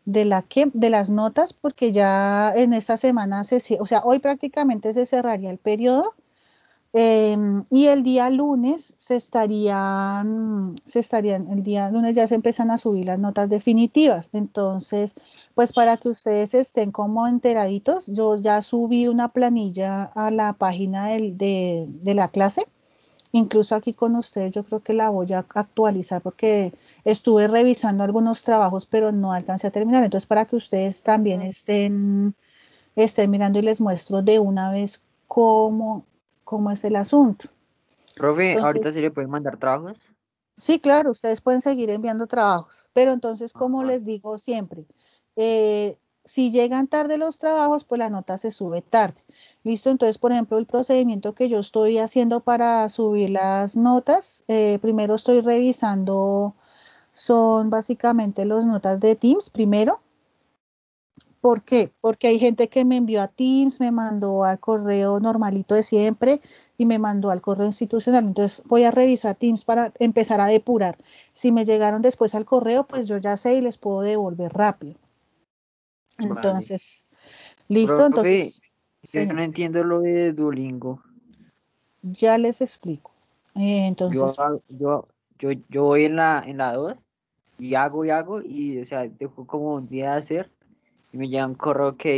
de las notas, porque ya en esta semana o sea, hoy prácticamente se cerraría el periodo. Y el día lunes el día lunes ya se empiezan a subir las notas definitivas. Entonces, pues para que ustedes estén como enteraditos, yo ya subí una planilla a la página de la clase. Incluso aquí con ustedes yo creo que la voy a actualizar porque estuve revisando algunos trabajos, pero no alcancé a terminar. Entonces, para que ustedes también estén mirando y les muestro de una vez cómo es el asunto. Profe, ahorita se Entonces, le pueden mandar trabajos. sí, claro, ustedes pueden seguir enviando trabajos, pero entonces, Ah, como vale. les digo siempre, si llegan tarde los trabajos, pues la nota se sube tarde. ¿Listo? Entonces, por ejemplo, el procedimiento que yo estoy haciendo para subir las notas, primero estoy revisando, son básicamente las notas de Teams primero. ¿Por qué? Porque hay gente que me envió a Teams, me mandó al correo normalito de siempre y me mandó al correo institucional. Entonces voy a revisar Teams para empezar a depurar. Si me llegaron después al correo, pues yo ya sé y les puedo devolver rápido. Vale. Entonces, listo. Profe, Entonces, yo señor, no entiendo lo de Duolingo. ya les explico. Yo, Entonces, yo voy en la 2 y hago, y o sea, dejo como un día de hacer y me llega un correo que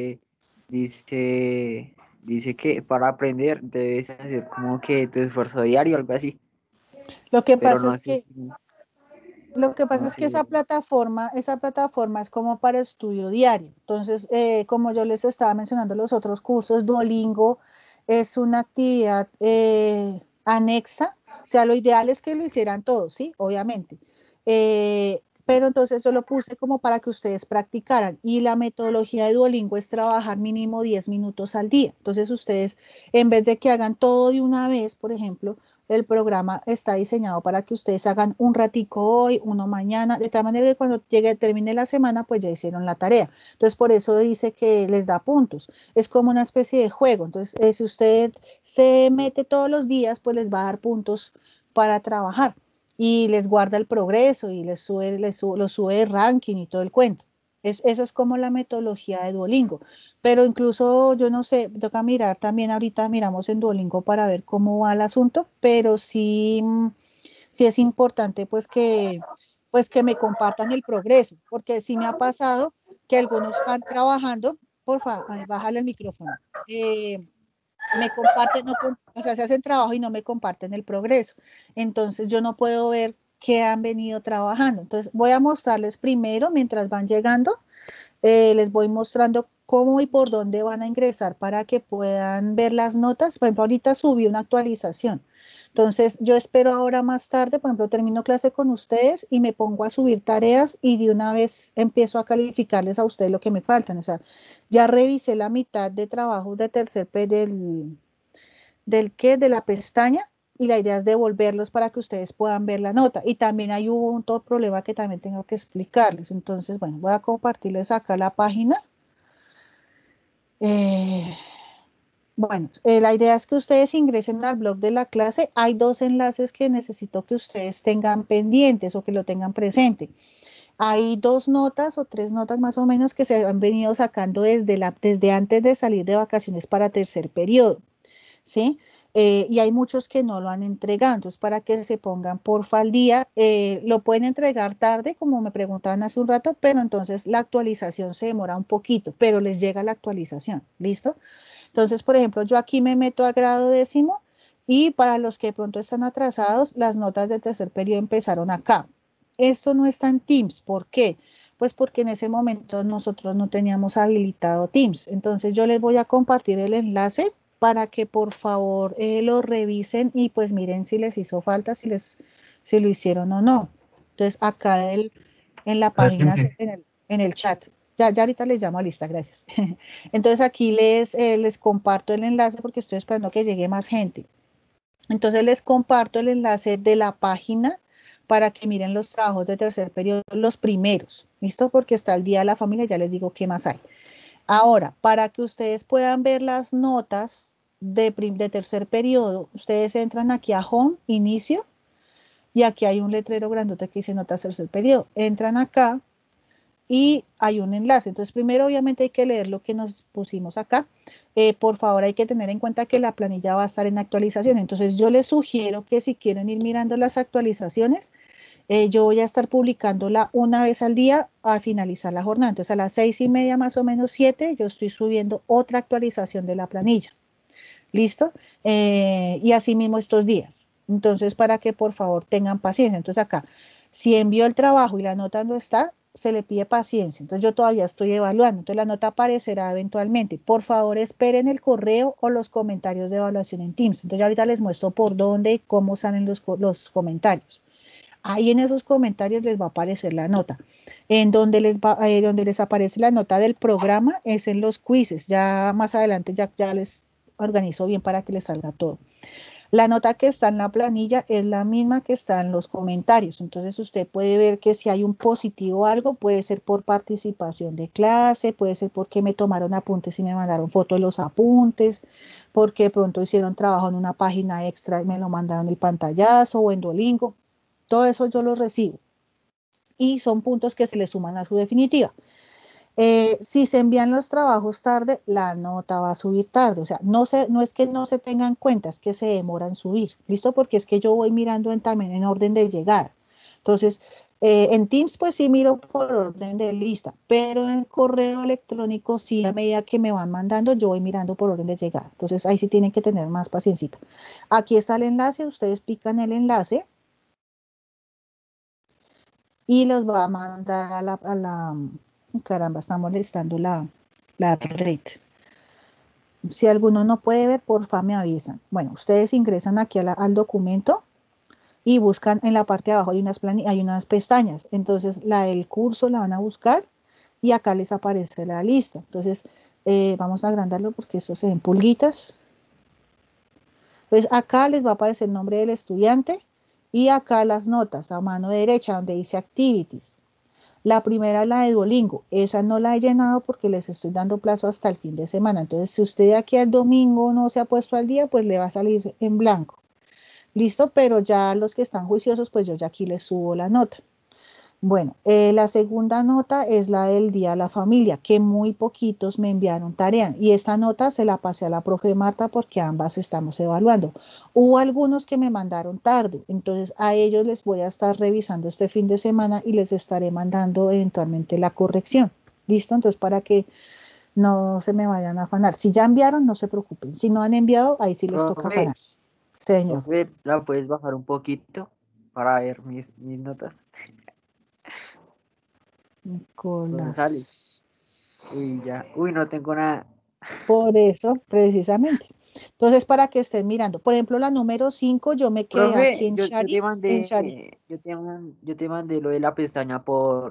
dice que para aprender debes hacer como que tu esfuerzo diario, algo así, lo que pero pasa no es sé que si, no sé. esa plataforma es como para estudio diario. Entonces, como yo les estaba mencionando los otros cursos, Duolingo es una actividad anexa. O sea, lo ideal es que lo hicieran todos, ¿sí? Obviamente. Pero entonces yo lo puse como para que ustedes practicaran. Y la metodología de Duolingo es trabajar mínimo 10 minutos al día. Entonces ustedes, en vez de que hagan todo de una vez, por ejemplo, el programa está diseñado para que ustedes hagan un ratico hoy, uno mañana, de tal manera que cuando termine la semana, pues ya hicieron la tarea. Entonces, por eso dice que les da puntos. Es como una especie de juego. Entonces, si usted se mete todos los días, pues les va a dar puntos para trabajar y les guarda el progreso y lo sube de ranking y todo el cuento. Esa es como la metodología de Duolingo. Pero incluso, yo no sé, toca mirar también ahorita, miramos en Duolingo para ver cómo va el asunto, pero sí, sí es importante pues que me compartan el progreso, porque sí me ha pasado que algunos van trabajando, por favor, bájale el micrófono, me comparten, no, o sea, se hacen trabajo y no me comparten el progreso. Entonces yo no puedo ver qué han venido trabajando. Entonces voy a mostrarles primero, mientras van llegando, les voy mostrando cómo y por dónde van a ingresar para que puedan ver las notas. Por ejemplo, ahorita subí una actualización. Entonces, yo espero ahora más tarde, por ejemplo, termino clase con ustedes y me pongo a subir tareas y de una vez empiezo a calificarles a ustedes lo que me faltan. O sea, ya revisé la mitad de trabajos de de la pestaña y la idea es devolverlos para que ustedes puedan ver la nota. Y también hay un todo problema que también tengo que explicarles. Entonces, bueno, voy a compartirles acá la página. Eh, bueno, la idea es que ustedes ingresen al blog de la clase. Hay dos enlaces que necesito que ustedes tengan pendientes o que lo tengan presente. Hay dos notas o tres notas más o menos que se han venido sacando desde antes de salir de vacaciones para tercer periodo. ¿Sí? Y hay muchos que no lo han entregado, entonces para que se pongan porfa al día, lo pueden entregar tarde, como me preguntaban hace un rato, pero entonces la actualización se demora un poquito, pero les llega la actualización, ¿listo? Entonces, por ejemplo, yo aquí me meto a grado décimo y para los que de pronto están atrasados, las notas del tercer periodo empezaron acá. Esto no está en Teams, ¿por qué? Pues porque en ese momento nosotros no teníamos habilitado Teams. Entonces yo les voy a compartir el enlace para que por favor lo revisen y pues miren si les hizo falta, si lo hicieron o no. Entonces acá en la página, Presente. en el chat, ya ahorita les llamo a lista, gracias. Entonces aquí les comparto el enlace porque estoy esperando que llegue más gente. Entonces les comparto el enlace de la página para que miren los trabajos de tercer periodo, los primeros, ¿listo? Porque está el Día de la Familia, ya les digo qué más hay. Ahora, para que ustedes puedan ver las notas de tercer periodo, ustedes entran aquí a Home, Inicio, y aquí hay un letrero grandote que dice notas tercer periodo. Entran acá y hay un enlace. Entonces, primero obviamente hay que leer lo que nos pusimos acá. Por favor, hay que tener en cuenta que la planilla va a estar en actualización. Entonces, yo les sugiero que si quieren ir mirando las actualizaciones, yo voy a estar publicándola una vez al día a finalizar la jornada. Entonces, a las 6:30, más o menos 7, yo estoy subiendo otra actualización de la planilla. ¿Listo? Y así mismo estos días. Entonces, para que por favor tengan paciencia. Entonces, acá, si envió el trabajo y la nota no está, se le pide paciencia. Entonces, yo todavía estoy evaluando. Entonces, la nota aparecerá eventualmente. Por favor, esperen el correo o los comentarios de evaluación en Teams. Entonces, ahorita les muestro por dónde y cómo salen los comentarios. Ahí en esos comentarios les va a aparecer la nota. En donde les aparece la nota del programa es en los quizzes. Ya más adelante ya les organizo bien para que les salga todo. La nota que está en la planilla es la misma que está en los comentarios. Entonces usted puede ver que si hay un positivo o algo, puede ser por participación de clase, puede ser porque me tomaron apuntes y me mandaron foto de los apuntes, porque de pronto hicieron trabajo en una página extra y me lo mandaron el pantallazo o en Duolingo. Todo eso yo lo recibo y son puntos que se le suman a su definitiva. Si se envían los trabajos tarde, la nota va a subir tarde. O sea, no es que no se tengan cuenta, es que se demora en subir. ¿Listo? Porque es que yo voy mirando también en orden de llegada. Entonces, en Teams, pues sí miro por orden de lista, pero en correo electrónico, sí, a medida que me van mandando, yo voy mirando por orden de llegada. Entonces, ahí sí tienen que tener más paciencia. Aquí está el enlace, ustedes pican el enlace y los va a mandar caramba, está molestando la red. Si alguno no puede ver, porfa me avisan. Bueno, ustedes ingresan aquí al documento y buscan en la parte de abajo, hay unas pestañas. Entonces, la del curso la van a buscar y acá les aparece la lista. Entonces, vamos a agrandarlo porque eso se ven pulguitas. Entonces, acá les va a aparecer el nombre del estudiante y acá las notas a mano derecha donde dice Activities. La primera es la de Duolingo, esa no la he llenado porque les estoy dando plazo hasta el fin de semana. Entonces, si usted de aquí al domingo no se ha puesto al día, pues le va a salir en blanco. Listo, pero ya los que están juiciosos, pues yo ya aquí les subo la nota. Bueno, la segunda nota es la del Día de la Familia, que muy poquitos me enviaron tarea. Y esta nota se la pasé a la profe Marta porque ambas estamos evaluando. Hubo algunos que me mandaron tarde, entonces a ellos les voy a estar revisando este fin de semana y les estaré mandando eventualmente la corrección. ¿Listo? Entonces para que no se me vayan a afanar. Si ya enviaron, no se preocupen. Si no han enviado, ahí sí les toca Profe, afanarse. Señor. profe, ¿la puedes bajar un poquito para ver mis notas? ¿Dónde sale? Nicolás. Uy, ya. Uy, no tengo nada. Por eso, precisamente. Entonces, para que estén mirando. Por ejemplo, la número 5 yo me quedé aquí Profe, en yo Shari. te En Shari. mandé, yo te mandé lo de la pestaña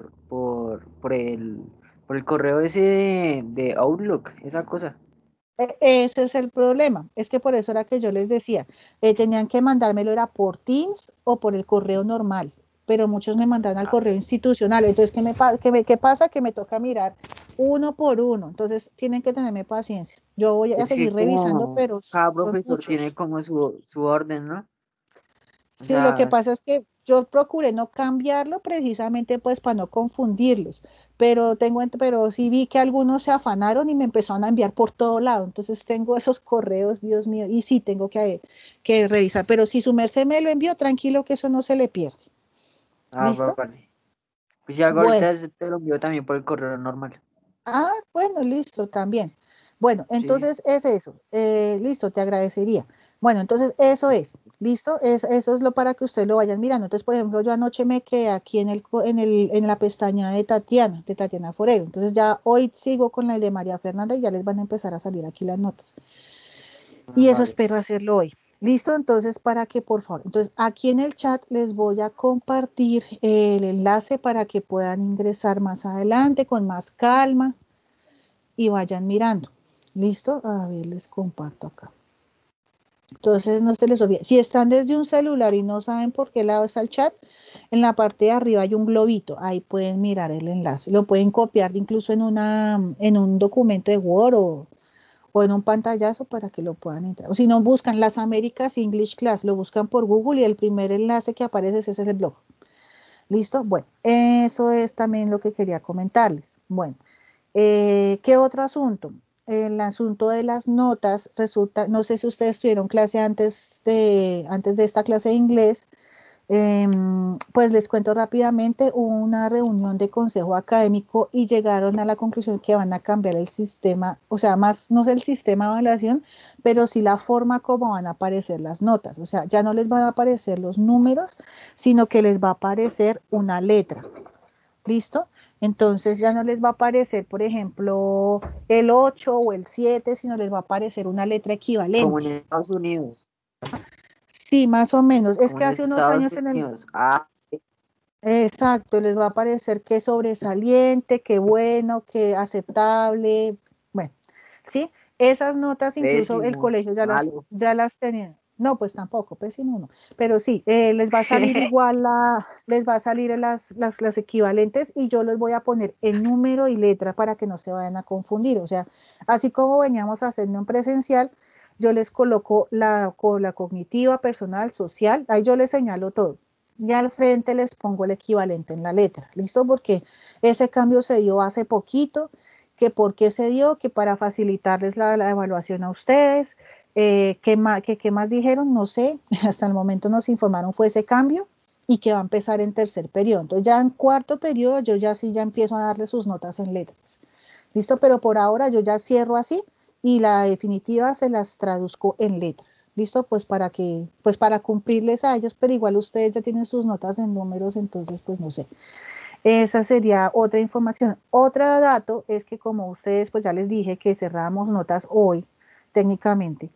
por el correo ese de Outlook, esa cosa. Ese es el problema. Es que por eso era que yo les decía, tenían que mandármelo era por Teams o por el correo normal, pero muchos me mandan al Ah, correo institucional. Entonces, ¿qué pasa? Que me toca mirar uno por uno. Entonces, tienen que tenerme paciencia. Yo voy a es que seguir revisando, como pero cada son profesor tiene muchos. como su orden, ¿no? O Sí, lo que sea, pasa es que yo procuré no cambiarlo precisamente pues para no confundirlos, pero sí vi que algunos se afanaron y me empezaron a enviar por todo lado, entonces tengo esos correos, Dios mío, y sí tengo que revisar, pero si su merced me lo envió, tranquilo que eso no se le pierde. ¿Listo? vale. Pues si algo Bueno, ahorita te lo envío también por el correo normal. bueno, listo, también. Bueno, Sí. entonces es eso. Listo, te agradecería. Bueno, entonces eso es. Listo, eso es lo para que ustedes lo vayan mirando. Entonces, por ejemplo, yo anoche me quedé aquí en la pestaña de Tatiana Forero. Entonces ya hoy sigo con la de María Fernanda y ya les van a empezar a salir aquí las notas. Ah, Y eso vale. espero hacerlo hoy. Listo, entonces para que por favor, entonces aquí en el chat les voy a compartir el enlace para que puedan ingresar más adelante con más calma y vayan mirando. ¿Listo? A ver, les comparto acá. Entonces, no se les olvide. Si están desde un celular y no saben por qué lado está el chat, en la parte de arriba hay un globito. Ahí pueden mirar el enlace. Lo pueden copiar incluso en un documento de Word o en un pantallazo para que lo puedan entrar. O si no, buscan Las Américas English Class, lo buscan por Google y el primer enlace que aparece es ese blog. ¿Listo? Bueno, eso es también lo que quería comentarles. Bueno, ¿qué otro asunto? El asunto de las notas resulta, no sé si ustedes tuvieron clase antes de esta clase de inglés. Pues les cuento rápidamente, hubo una reunión de consejo académico y llegaron a la conclusión que van a cambiar el sistema, o sea, más no es el sistema de evaluación, pero sí la forma como van a aparecer las notas. O sea, ya no les van a aparecer los números, sino que les va a aparecer una letra. ¿Listo? Entonces ya no les va a aparecer, por ejemplo, el 8 o el 7, sino les va a aparecer una letra Como en equivalente. Estados Unidos. Sí, más o menos. Es Como que en hace unos Estados años en el... Unidos. Ah, Exacto, les va a aparecer que sobresaliente, que bueno, que aceptable. Bueno, ¿sí? Esas notas incluso el pésimo, colegio malo. ya las tenía. No, pues tampoco, pésimo no. Pero sí, les va a salir igual les va a salir las equivalentes y yo les voy a poner en número y letra para que no se vayan a confundir. O sea, así como veníamos haciendo en presencial, yo les coloco la cognitiva, personal, social, ahí yo les señalo todo y al frente les pongo el equivalente en la letra, ¿listo? Porque ese cambio se dio hace poquito, que por qué se dio, que para facilitarles la evaluación a ustedes, ¿qué más dijeron? No sé, hasta el momento nos informaron fue ese cambio y que va a empezar en tercer periodo. Entonces ya en cuarto periodo yo ya sí ya empiezo a darle sus notas en letras. ¿Listo? Pero por ahora yo ya cierro así y la definitiva se las traduzco en letras. ¿Listo? Pues para cumplirles a ellos, pero igual ustedes ya tienen sus notas en números, entonces pues no sé. Esa sería otra información. Otro dato es que como ustedes pues ya les dije que cerramos notas hoy técnicamente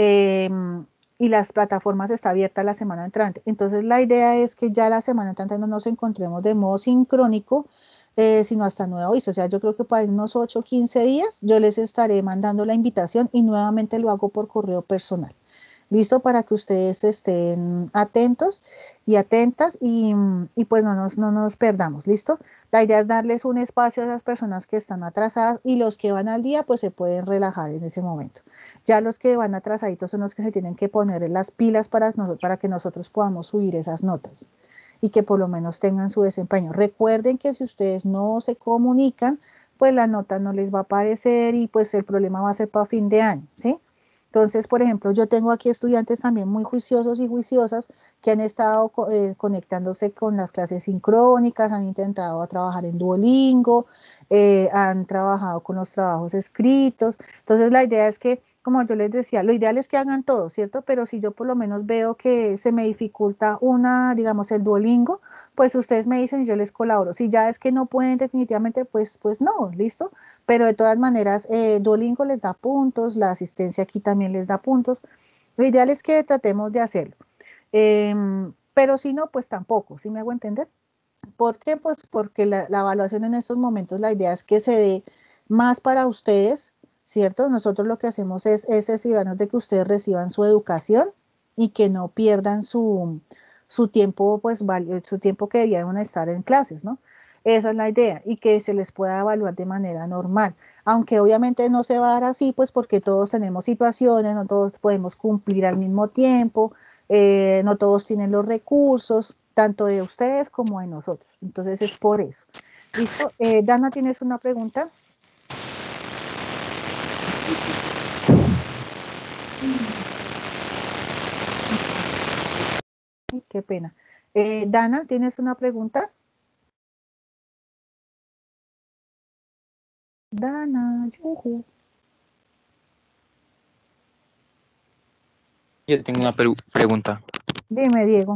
y las plataformas está abierta la semana entrante. Entonces la idea es que ya la semana entrante no nos encontremos de modo sincrónico, sino hasta nuevo aviso. O sea, yo creo que para unos 8 o 15 días yo les estaré mandando la invitación y nuevamente lo hago por correo personal. Listo para que ustedes estén atentos y atentas y pues no nos perdamos, ¿listo? La idea es darles un espacio a esas personas que están atrasadas y los que van al día pues se pueden relajar en ese momento. Ya los que van atrasaditos son los que se tienen que poner en las pilas para que nosotros podamos subir esas notas y que por lo menos tengan su desempeño. Recuerden que si ustedes no se comunican, pues la nota no les va a aparecer y pues el problema va a ser para fin de año, ¿sí? Entonces, por ejemplo, yo tengo aquí estudiantes también muy juiciosos y juiciosas que han estado conectándose con las clases sincrónicas, han intentado trabajar en Duolingo, han trabajado con los trabajos escritos. Entonces, la idea es que, como yo les decía, lo ideal es que hagan todo, ¿cierto? Pero si yo por lo menos veo que se me dificulta digamos, el Duolingo, pues ustedes me dicen y yo les colaboro. Si ya es que no pueden definitivamente, pues no, ¿listo? Pero de todas maneras, Duolingo les da puntos, la asistencia aquí también les da puntos. Lo ideal es que tratemos de hacerlo. Pero si no, pues tampoco, ¿sí me hago entender? ¿Por qué? Pues porque la evaluación en estos momentos, la idea es que se dé más para ustedes, ¿cierto? Nosotros lo que hacemos es asegurarnos de que ustedes reciban su educación y que no pierdan su tiempo, pues su tiempo que debieron estar en clases, ¿no? Esa es la idea y que se les pueda evaluar de manera normal. Aunque obviamente no se va a dar así, pues porque todos tenemos situaciones, no todos podemos cumplir al mismo tiempo, no todos tienen los recursos, tanto de ustedes como de nosotros. Entonces es por eso. ¿Listo? Dana, ¿tienes una pregunta? Ay, qué pena. Dana, ¿tienes una pregunta? Dana, yuju. Yo tengo una pregunta. Dime, Diego.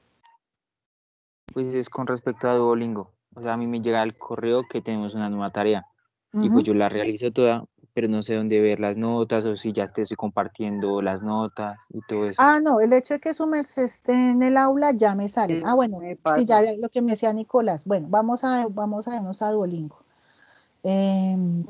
Pues es con respecto a Duolingo. O sea, a mí me llega el correo que tenemos una nueva tarea y pues Ujú. yo la realizo toda, pero no sé dónde ver las notas o si ya te estoy compartiendo las notas y todo eso. Ah, no, el hecho de que su merced esté en el aula ya me salen. Ah, Eso bueno, me sí, ya pasa. lo que me decía Nicolás. Bueno, vamos a irnos a Duolingo. Em,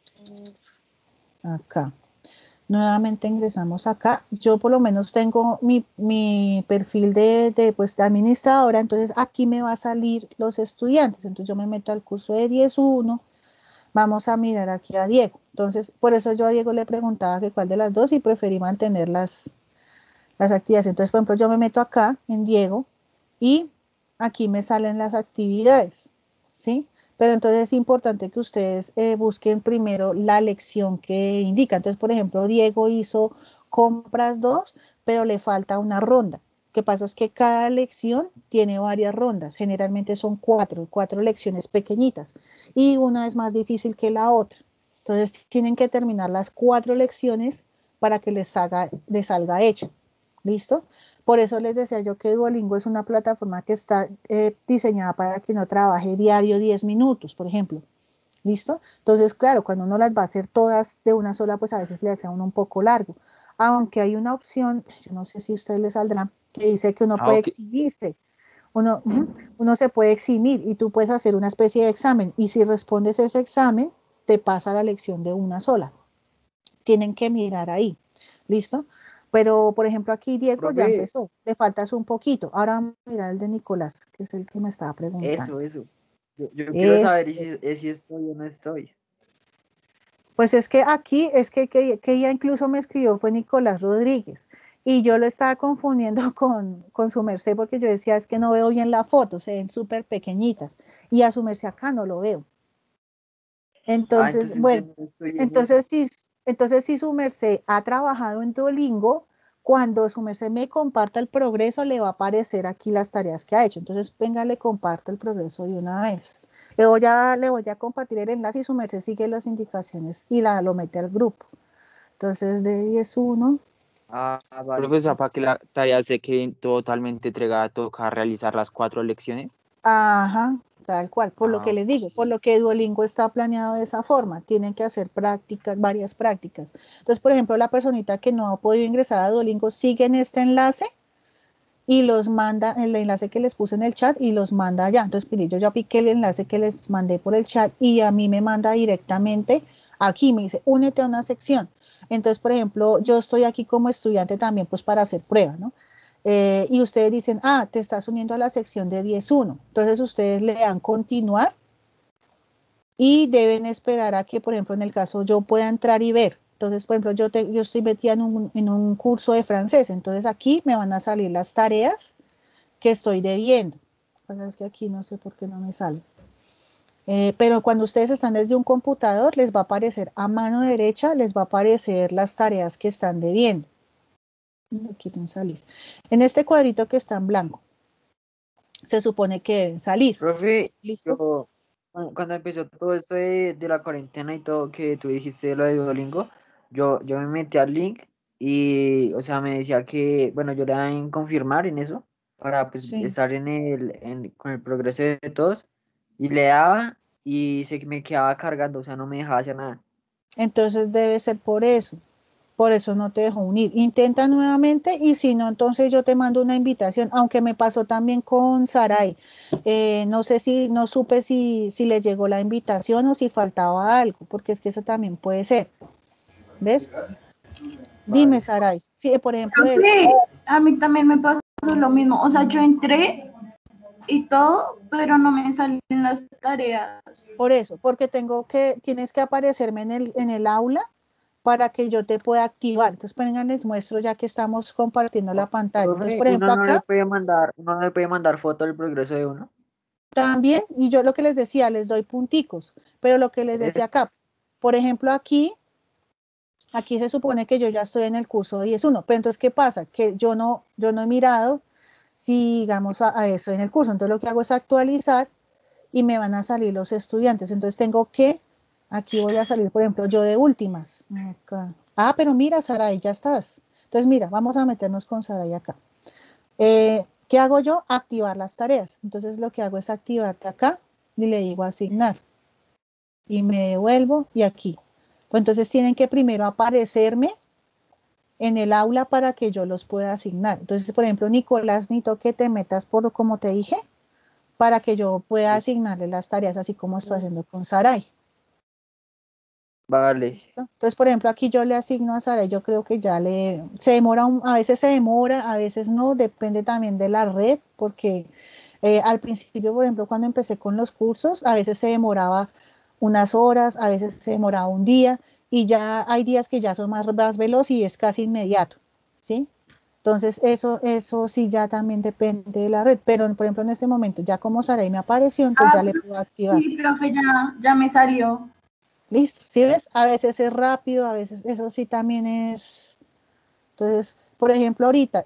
acá. Nuevamente ingresamos acá. Yo por lo menos tengo mi perfil pues, de administradora, entonces aquí me va a salir los estudiantes. Entonces yo me meto al curso de 10.1. Vamos a mirar aquí a Diego. Entonces, por eso yo a Diego le preguntaba que cuál de las dos y preferí mantener las actividades. Entonces, por ejemplo, yo me meto acá en Diego y aquí me salen las actividades, ¿sí? Pero entonces es importante que ustedes busquen primero la lección que indica. Entonces, por ejemplo, Diego hizo compras 2, pero le falta una ronda. Lo que pasa es que cada lección tiene varias rondas, generalmente son cuatro lecciones pequeñitas y una es más difícil que la otra. Entonces tienen que terminar las 4 lecciones para que les salga hecho. ¿Listo? Por eso les decía yo que Duolingo es una plataforma que está diseñada para que uno trabaje diario 10 minutos, por ejemplo. ¿Listo? Entonces, claro, cuando uno las va a hacer todas de una sola, pues a veces le hace a uno un poco largo. Aunque hay una opción, yo no sé si a ustedes les saldrá, que dice que uno puede Ok. exhibirse. Uno se puede eximir y tú puedes hacer una especie de examen. Y si respondes ese examen, te pasa la lección de una sola. Tienen que mirar ahí. ¿Listo? Pero, por ejemplo, aquí Diego ya Profe, empezó, le faltas un poquito. Ahora vamos a mirar el de Nicolás, que es el que me estaba preguntando. eso. Yo quiero Eso. saber si estoy o no estoy. Pues es que aquí, es que ella incluso me escribió, fue Nicolás Rodríguez, y yo lo estaba confundiendo con su merced, porque yo decía, es que no veo bien la foto, se ven súper pequeñitas, y a su merced acá no lo veo. Entonces, bueno, Entonces no estoy en eso. entonces si su merced ha trabajado en Duolingo, cuando su merced me comparta el progreso, le va a aparecer aquí las tareas que ha hecho. Entonces, venga, le comparto el progreso de una vez. Le voy a compartir el enlace y su merced sigue las indicaciones y lo mete al grupo. Entonces, de 10.1. Vale. Profesor, para que la tarea se quede totalmente entregada, toca realizar las 4 lecciones. Ajá, tal cual, por lo que Ah, les digo, por ok. lo que Duolingo está planeado de esa forma, tienen que hacer prácticas, varias prácticas. Entonces, por ejemplo, la personita que no ha podido ingresar a Duolingo sigue en este enlace y los manda, el enlace que les puse en el chat y los manda allá. Entonces, pues, yo ya piqué el enlace que les mandé por el chat y a mí me manda directamente aquí, me dice, únete a una sección. Entonces, por ejemplo, yo estoy aquí como estudiante también, pues para hacer prueba, ¿no? Y ustedes dicen, te estás uniendo a la sección de 10.1. Entonces, ustedes le dan continuar y deben esperar a que, por ejemplo, en el caso yo pueda entrar y ver. Entonces, por ejemplo, yo estoy metida en un curso de francés, entonces aquí me van a salir las tareas que estoy debiendo. Pues es que aquí no sé por qué no me sale. Pero cuando ustedes están desde un computador, les va a aparecer a mano derecha, les va a aparecer las tareas que están debiendo. No quieren salir. En este cuadrito que está en blanco, se supone que deben salir. Profe, ¿Listo? yo, cuando empezó todo esto de la cuarentena y todo que tú dijiste lo de Duolingo, yo me metí al link y, o sea, me decía que, bueno, yo le daba en confirmar en eso para pues Sí. estar con el progreso de todos y le daba y se me quedaba cargando, o sea, no me dejaba hacer nada. Entonces debe ser por eso. Por eso no te dejo unir. Intenta nuevamente y si no, entonces yo te mando una invitación, aunque me pasó también con Saray. No sé no supe si le llegó la invitación o si faltaba algo, porque es que eso también puede ser. ¿Ves? Dime, Vale. Saray. Sí, por ejemplo, eso. Sí, a mí también me pasó lo mismo. O sea, yo entré y todo, pero no me salen las tareas. Por eso, porque tienes que aparecerme en el aula para que yo te pueda activar. Entonces, vengan, les muestro ya que estamos compartiendo la pantalla. Entonces, Profe, por ejemplo, acá uno no le puede mandar foto del progreso de uno. también, y yo lo que les decía, les doy punticos, pero lo que les decía Eso. acá, por ejemplo, aquí se supone que yo ya estoy en el curso 10.1, pero entonces, ¿qué pasa? Que yo no he mirado si, digamos, a eso en el curso. Entonces, lo que hago es actualizar y me van a salir los estudiantes. Entonces, aquí voy a salir, por ejemplo, yo de últimas. Acá. Pero mira, Saray, ya estás. Entonces, mira, vamos a meternos con Saray acá. ¿Qué hago yo? Activar las tareas. Entonces lo que hago es activarte acá y le digo asignar. Y me devuelvo y aquí. Pues entonces tienen que primero aparecerme en el aula para que yo los pueda asignar. Entonces, por ejemplo, Nicolás, necesito que te metas por como te dije, para que yo pueda asignarle las tareas, así como estoy haciendo con Saray. Vale. ¿Listo? Entonces, por ejemplo, aquí yo le asigno a Saray, yo creo que se demora, a veces se demora, a veces no, depende también de la red, porque al principio, por ejemplo, cuando empecé con los cursos, a veces se demoraba unas horas, a veces se demoraba un día, y ya hay días que ya son más veloz y es casi inmediato, ¿sí? Entonces, eso sí ya también depende de la red, pero por ejemplo en este momento, ya como Saray me apareció, entonces ya le puedo activar. Sí, profe, ya me salió. Listo, ¿sí ves? A veces es rápido, a veces eso sí también es. Entonces, por ejemplo, ahorita,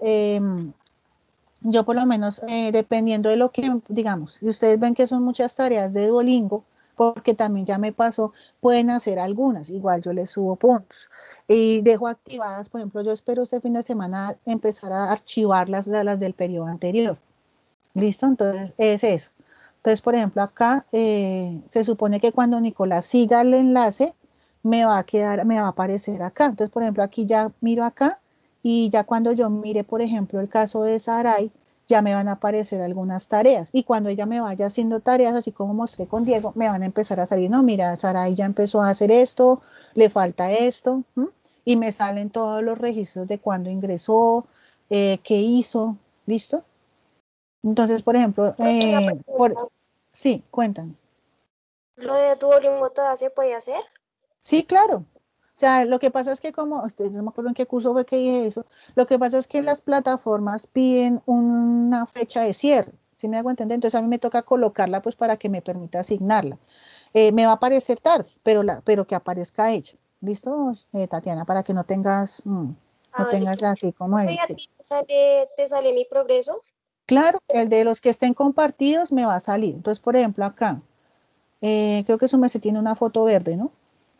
yo por lo menos, dependiendo de lo que, digamos, si ustedes ven que son muchas tareas de Duolingo, porque también ya me pasó, pueden hacer algunas, igual yo les subo puntos. Y dejo activadas, por ejemplo, yo espero este fin de semana empezar a archivar las del periodo anterior. ¿Listo? Entonces, es eso. Entonces, por ejemplo, acá se supone que cuando Nicolás siga el enlace, me va a aparecer acá. Entonces, por ejemplo, aquí ya miro acá y ya cuando yo mire, por ejemplo, el caso de Saray, ya me van a aparecer algunas tareas. Y cuando ella me vaya haciendo tareas, así como mostré con Diego, me van a empezar a salir, no, mira, Saray ya empezó a hacer esto, le falta esto, ¿m? Y me salen todos los registros de cuándo ingresó, qué hizo, ¿listo? Entonces, por ejemplo, sí, cuéntame. ¿Lo de Duolingo todavía se puede hacer? Sí, claro. O sea, lo que pasa es que no me acuerdo en qué curso fue que dije eso, lo que pasa es que las plataformas piden una fecha de cierre, ¿sí me hago entender? Entonces a mí me toca colocarla pues para que me permita asignarla. Me va a aparecer tarde, pero que aparezca ella. ¿Listo, Tatiana? Para que no tengas, no tengas Listo. así como Oye, ¿a ese. ti te sale mi progreso? Claro, el de los que estén compartidos me va a salir. Entonces, por ejemplo, acá. Creo que su merced tiene una foto verde, ¿no?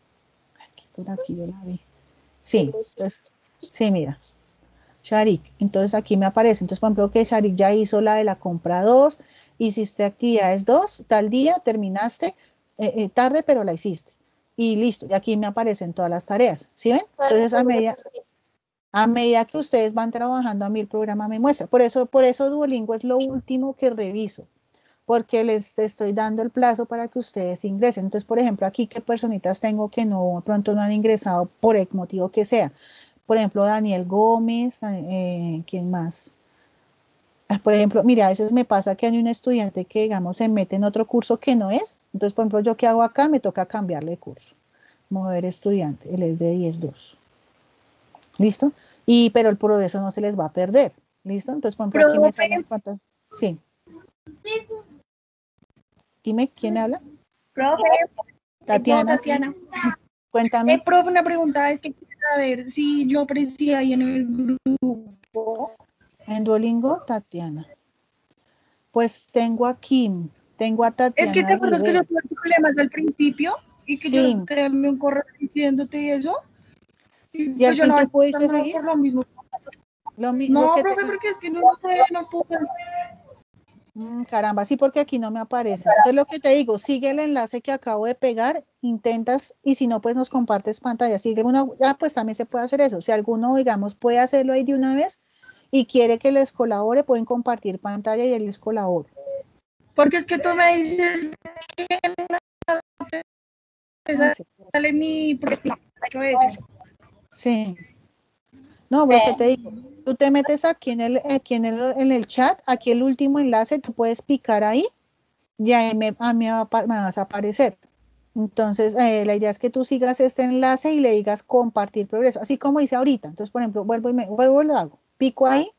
Por aquí yo la vi. Sí, entonces, sí, mira, Sharik. Entonces aquí me aparece. Entonces, por ejemplo, que Sharik ya hizo la de la compra 2, hiciste actividades 2, tal día, terminaste, tarde, pero la hiciste. Y listo, y aquí me aparecen todas las tareas. ¿Sí ven? Entonces, a medida que ustedes van trabajando, a mí el programa me muestra. Por eso Duolingo es lo último que reviso, porque les estoy dando el plazo para que ustedes ingresen. Entonces, por ejemplo, aquí qué personitas tengo que no, pronto no han ingresado por el motivo que sea. Por ejemplo, Daniel Gómez, ¿quién más? Por ejemplo, mira, a veces me pasa que hay un estudiante que, digamos, se mete en otro curso que no es. Entonces, por ejemplo, yo qué hago acá, me toca cambiarle de curso. Mover estudiante, él es de 10-2. ¿Listo? Pero el progreso no se les va a perder. ¿Listo? Entonces, por ejemplo, aquí me salen cuántas. Sí. Dime, ¿quién me habla? Profe, Tatiana, Tatiana. sí. Cuéntame. Profe, una pregunta es que quiero saber si yo aparecí ahí en el grupo. En Duolingo, Tatiana. Pues tengo a Es que te Tatiana acuerdas que yo Rivera. tuve problemas al principio y que yo Sí. te envié un correo diciéndote y eso. Y ¿Y al pues yo fin no tú había pudiste nada seguir? por lo mismo. Lo No, que te... profe, porque es que no sé, no pude. Caramba, sí, porque aquí no me apareces. Entonces, lo que te digo, sigue el enlace que acabo de pegar, intentas, y si no, pues nos compartes pantalla. Sigue pues también se puede hacer eso. Si alguno, digamos, puede hacerlo ahí de una vez y quiere que les colabore, pueden compartir pantalla y él les colabora. Porque es que tú me dices que Ay, sí. sale mi perfil. Eso. Sí. No, lo que te digo, tú te metes aquí en el chat, aquí el último enlace, tú puedes picar ahí y ahí a mí me vas a aparecer. Entonces, la idea es que tú sigas este enlace y le digas compartir progreso, así como dice ahorita. Entonces, por ejemplo, vuelvo y lo hago. Pico ahí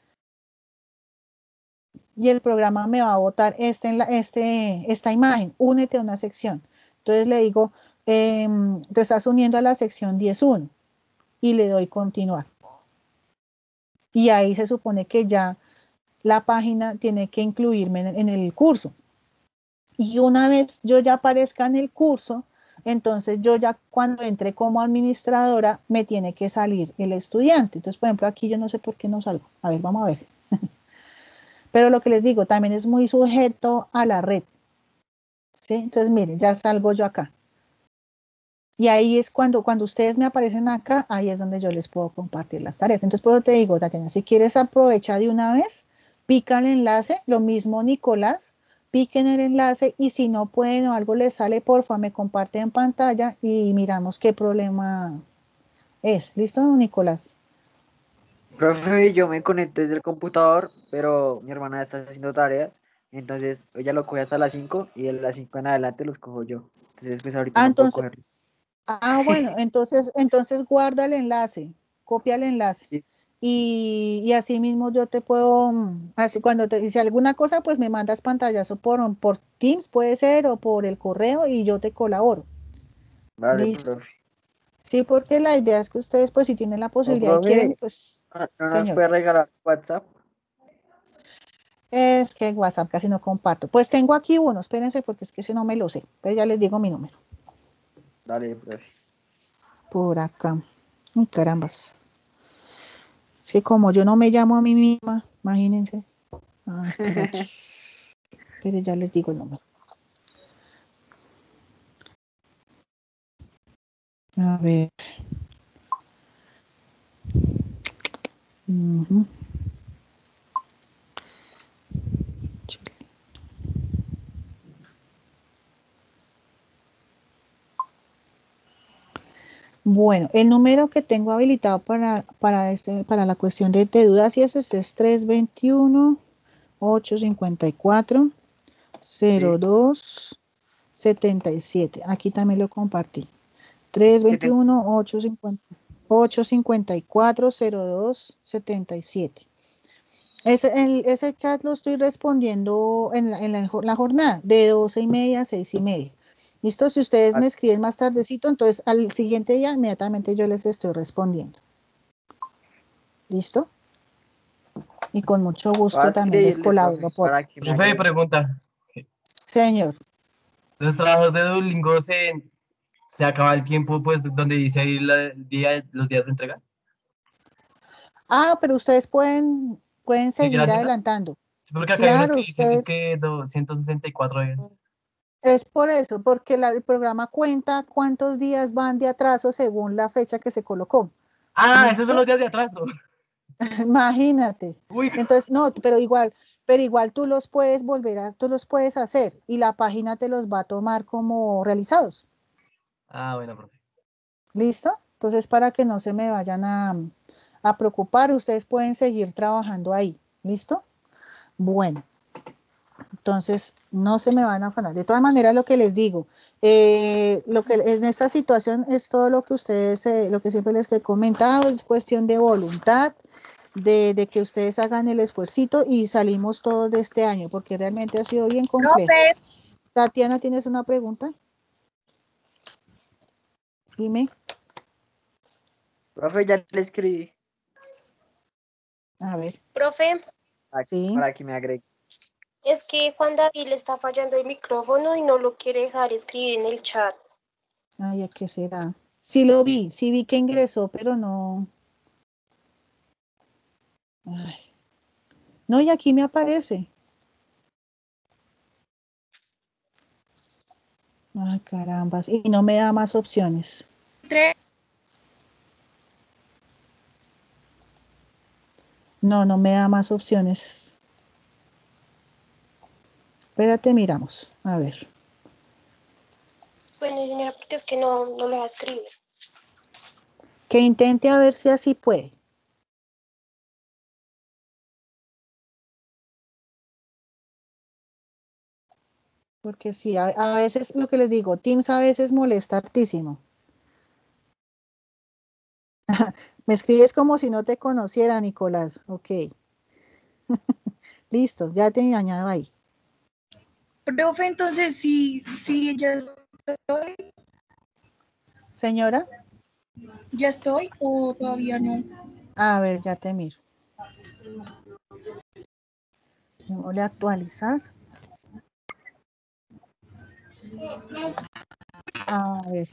y el programa me va a botar esta imagen. Únete a una sección. Entonces le digo, te estás uniendo a la sección 10.1 y le doy continuar. Y ahí se supone que ya la página tiene que incluirme en el curso. Y una vez yo ya aparezca en el curso, entonces yo ya cuando entre como administradora me tiene que salir el estudiante. Entonces, por ejemplo, aquí yo no sé por qué no salgo. A ver, vamos a ver. Pero lo que les digo, también es muy sujeto a la red. ¿Sí? Entonces, miren, ya salgo yo acá. Y ahí es cuando ustedes me aparecen acá, ahí es donde yo les puedo compartir las tareas. Entonces, por eso te digo, Tatiana, si quieres aprovechar de una vez, pica el enlace, lo mismo Nicolás, piquen el enlace y si no pueden o algo les sale, porfa, me comparte en pantalla y miramos qué problema es. ¿Listo, Nicolás? Profe, yo me conecté desde el computador, pero mi hermana está haciendo tareas, entonces ella lo coge hasta las 5 y de las 5 en adelante los cojo yo. Entonces, pues ahorita no puedo Entonces, cogerlo. bueno, entonces guarda el enlace, copia el enlace Sí, y así mismo yo te puedo, así cuando te dice alguna cosa, pues me mandas pantallazo por Teams, puede ser, o por el correo y yo te colaboro. Vale, Listo. profe. Sí, porque la idea es que ustedes, pues si tienen la No, posibilidad y quieren, profe, pues, ¿no nos señor. puede regalar WhatsApp? Es que WhatsApp casi no comparto. Pues tengo aquí uno, espérense porque es que ese no me lo sé. Pero ya les digo mi número. Dale, profe. Por acá. Uy, carambas. Es que como yo no me llamo a mí misma, imagínense. Ah, espérate. Pero ya les digo el número. A ver. Ujú. Bueno, el número que tengo habilitado para la cuestión de dudas y ese es 321-854-0277. Aquí también lo compartí. 321-854-0277. Ese chat lo estoy respondiendo en la jornada de 12:30 a 6:30. ¿Listo? Si ustedes me escriben más tardecito, entonces al siguiente día inmediatamente yo les estoy respondiendo. ¿Listo? Y con mucho Voy a gusto también les escribirle, colaboro profe, por. para que me Profe, agregue. pregunta. Señor. Los trabajos de Duolingo se acaba el tiempo, pues, donde dice ahí los días de entrega. Ah, pero ustedes pueden ¿Seguir seguir haciendo? adelantando. Sí, porque acá hay unos Claro, que dicen que es ustedes. que 264 días. Es por eso, porque el programa cuenta cuántos días van de atraso según la fecha que se colocó. Ah, esos son ¿Listo? los días de atraso. Imagínate. Uy. Entonces, no, pero igual tú los puedes hacer y la página te los va a tomar como realizados. Ah, bueno, profe. ¿Listo? Entonces, para que no se me vayan a preocupar, ustedes pueden seguir trabajando ahí. ¿Listo? Bueno, entonces no se me van a afanar. De todas maneras, lo que les digo, lo que en esta situación es todo lo que ustedes, lo que siempre les he comentado, es cuestión de voluntad, de que ustedes hagan el esfuercito y salimos todos de este año, porque realmente ha sido bien complejo. Profe, Tatiana, ¿tienes una pregunta? Dime. Profe, ya le escribí A ver, Profe, sí. para que me agregue. es que Juan David le está fallando el micrófono y no lo quiere dejar escribir en el chat. Ay, ¿a qué será? Sí lo vi, sí vi que ingresó, pero no. Ay. No, y aquí me aparece. Ay, carambas. Y no me da más opciones. 3, No, no me da más opciones. Espérate, miramos. A ver. Bueno, señora, porque es que no lo deja escribir. Que intente a ver si así puede. Porque sí, a veces lo que les digo, Teams a veces molesta hartísimo. Me escribes como si no te conociera, Nicolás. Ok. Listo, ya te añado ahí. profe, entonces sí, Señora, ya estoy o todavía no. a ver, ya te miro. Démosle a actualizar. A ver,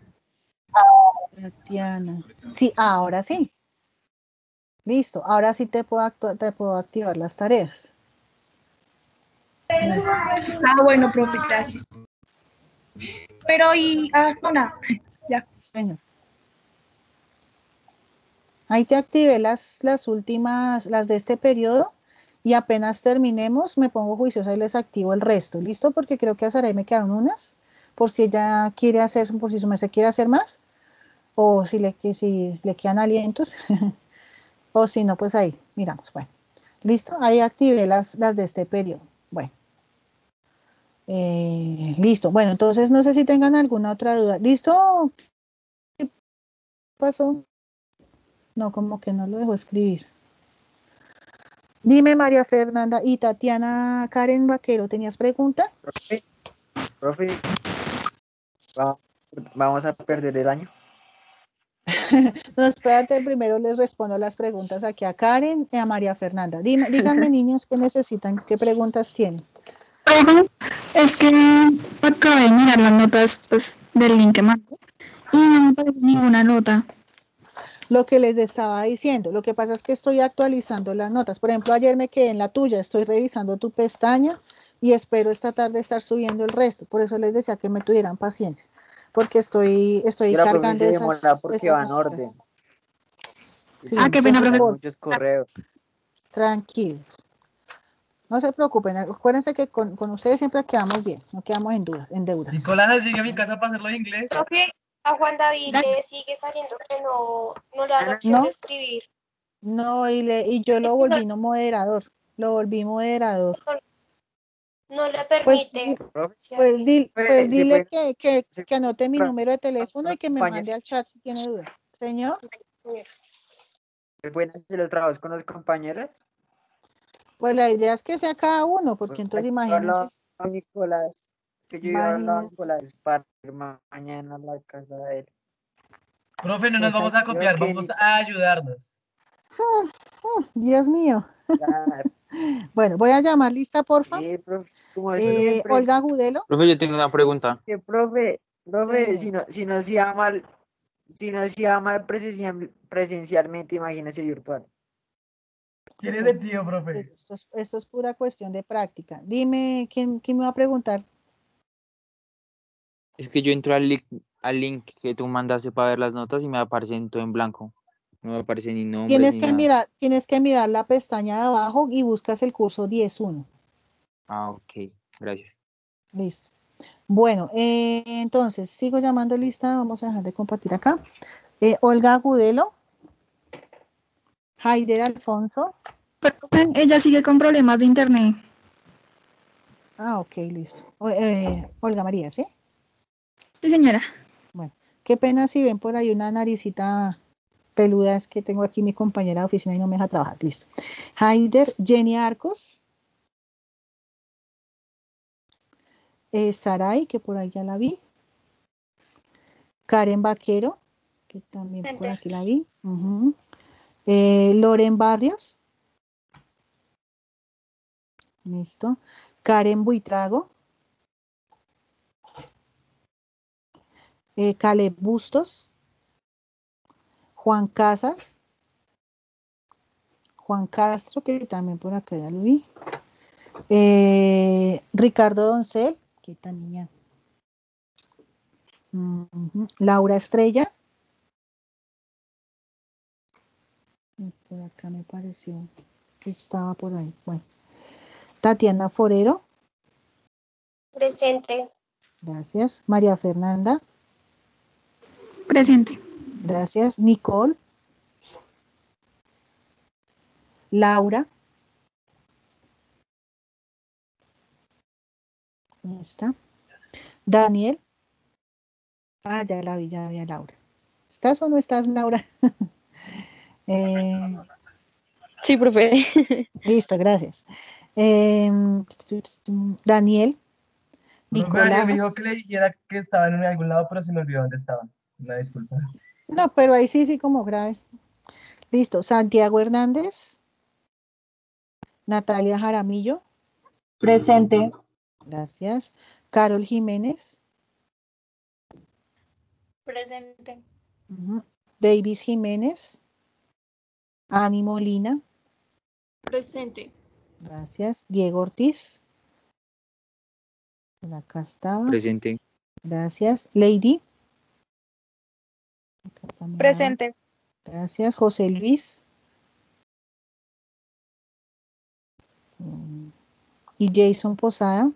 Tatiana. Sí, ahora sí. Listo, ahora sí te puedo activar las tareas. Listo. Ah, bueno, profe, gracias. Pero no, nada, ya. Señor. Ahí te activé las últimas, las de este periodo, y apenas terminemos me pongo juiciosa y les activo el resto. ¿Listo? Porque creo que a Saray me quedaron unas, por si ella quiere hacer, por si su merced quiere hacer más, o si le quedan alientos, o si no, pues ahí, miramos. Bueno, ¿listo? Ahí activé las de este periodo. Bueno, listo. Bueno, entonces no sé si tengan alguna otra duda. ¿Listo? ¿Qué pasó? No, como que no lo dejó escribir. Dime, María Fernanda y Tatiana Karen Vaquero, ¿tenías pregunta? Profe, vamos a perder el año. No, espérate, primero les respondo las preguntas aquí a Karen y a María Fernanda. Díganme, niños, ¿qué necesitan? ¿Qué preguntas tienen? Profe, es que acabé de mirar las notas pues, del link que mandó y no me aparece ninguna nota. Lo que les estaba diciendo, lo que pasa es que estoy actualizando las notas. Por ejemplo, ayer me quedé en la tuya, estoy revisando tu pestaña y espero esta tarde estar subiendo el resto. Por eso les decía que me tuvieran paciencia, porque estoy Y la profe cargando se demora porque esas va en notas. orden. Sí, Qué pena, entonces, profe. Muchos correos. tranquilos. No se preocupen, acuérdense que con ustedes siempre quedamos bien, no quedamos en deudas. Nicolás, llegué a mi casa para hacerlo en inglés. Profe, a Juan David le sigue saliendo que no le da la opción ¿No? de escribir. No, y yo lo volví no moderador, lo volví moderador. No le Pues, permite. Profe, pues si dile puede- que anote mi número de teléfono y que me compañeros. mande al chat si tiene dudas. Señor, Señor. ¿Se pueden hacer los trabajos con los compañeros? pues la idea es que sea cada uno, porque entonces Yo imagínense, hablaba con Nicolás, que yo iba a hablar con imagínense, Nicolás para ir mañana a la casa de él. Profe, no nos pues vamos ahí- a copiar, que vamos a ayudarnos. Dios mío. Ya, Bueno, voy a llamar lista, porfa. sí, profe, como siempre. Olga Gudelo. Profe, yo tengo una pregunta. Que profe, Señor. si nos iba mal, si nos iba mal presencialmente, imagínese virtual. Tiene Pues, sentido, profe. esto es pura cuestión de práctica. Dime, ¿quién me va a preguntar? Es que yo entro al link que tú mandaste para ver las notas y me aparecen todo en blanco. No me aparecen ni nombres ni nada. Tienes que mirar la pestaña de abajo y buscas el curso 10.1. Ah, ok. Gracias. Listo. Bueno, entonces sigo llamando lista. Vamos a dejar de compartir acá. Olga Agudelo. Haider Alfonso. Profe, ella sigue con problemas de internet. Ah, ok, listo. Olga María, ¿sí? Sí, señora. Bueno, qué pena si ven por ahí una naricita peluda, es que tengo aquí mi compañera de oficina y no me deja trabajar. Listo. Haider, Jenny Arcos. Saray, que por ahí ya la vi. Karen Vaquero, que también por aquí la vi. Loren Barrios. Listo. Karen Buitrago. Caleb Bustos. Juan Casas. Juan Castro, que también por acá ya lo vi. Ricardo Doncel, que esta niña. Laura Estrella. Por acá me pareció que estaba por ahí. Bueno. Tatiana Forero. Presente. Gracias. María Fernanda. Presente. Gracias. Nicole. Laura. Ahí está. Daniel. Ah, ya la vi, ya vi a Laura. ¿Estás o no estás, Laura? Sí, profe. Listo, gracias. Daniel. Profe, ayer me dijo Nicolás. que le dijera que estaba en algún lado, pero se me olvidó dónde estaba. Una disculpa. No, pero ahí sí, como grave. Listo. Santiago Hernández. Natalia Jaramillo. Presente. Gracias. Carol Jiménez. Presente. Davis Jiménez. Ani Molina. Presente. Gracias. Diego Ortiz. Por acá estaba. Presente. Gracias. Lady. Acá también Presente. va. Gracias. José Luis. Y Jason Posada.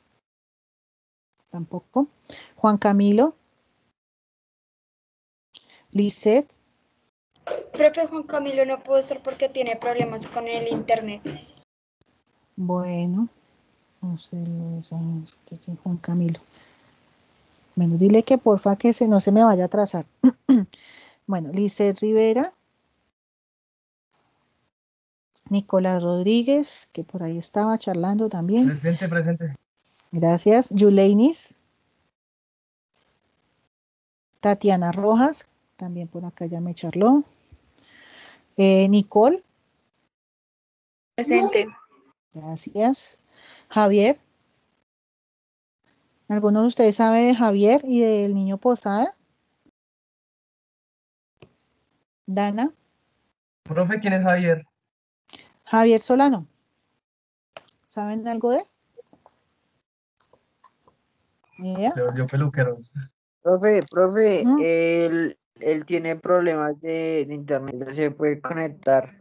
Tampoco. Juan Camilo. Lisette. Profe, Juan Camilo no pudo estar porque tiene problemas con el internet. Bueno. José Luis, Juan Camilo. Bueno, dile que porfa que no se me vaya a atrasar. Bueno, Lisette Rivera. Nicolás Rodríguez, que por ahí estaba charlando también. Presente, presente. Gracias. Yulainis. Tatiana Rojas, también por acá ya me charló. Nicole. Presente. Gracias. Javier. ¿Alguno de ustedes sabe de Javier y del niño Posada? Dana. Profe, ¿quién es Javier? Javier Solano. ¿Saben algo de él? ¿Ni idea? Se volvió peluquero. Profe, Mm. él tiene problemas de internet, no se puede conectar.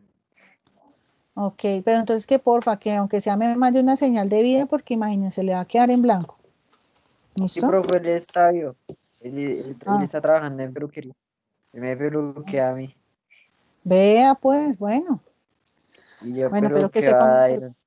Ok, pero entonces que porfa, que aunque sea me mande una señal de vida, porque imagínense, le va a quedar en blanco. Sí, ¿Listo? profe, él es sabio. Él Ah, está trabajando en peluquería. Él me peluquea a mí. vea pues, bueno, Y yo pero que se peluqueo a pongan, él.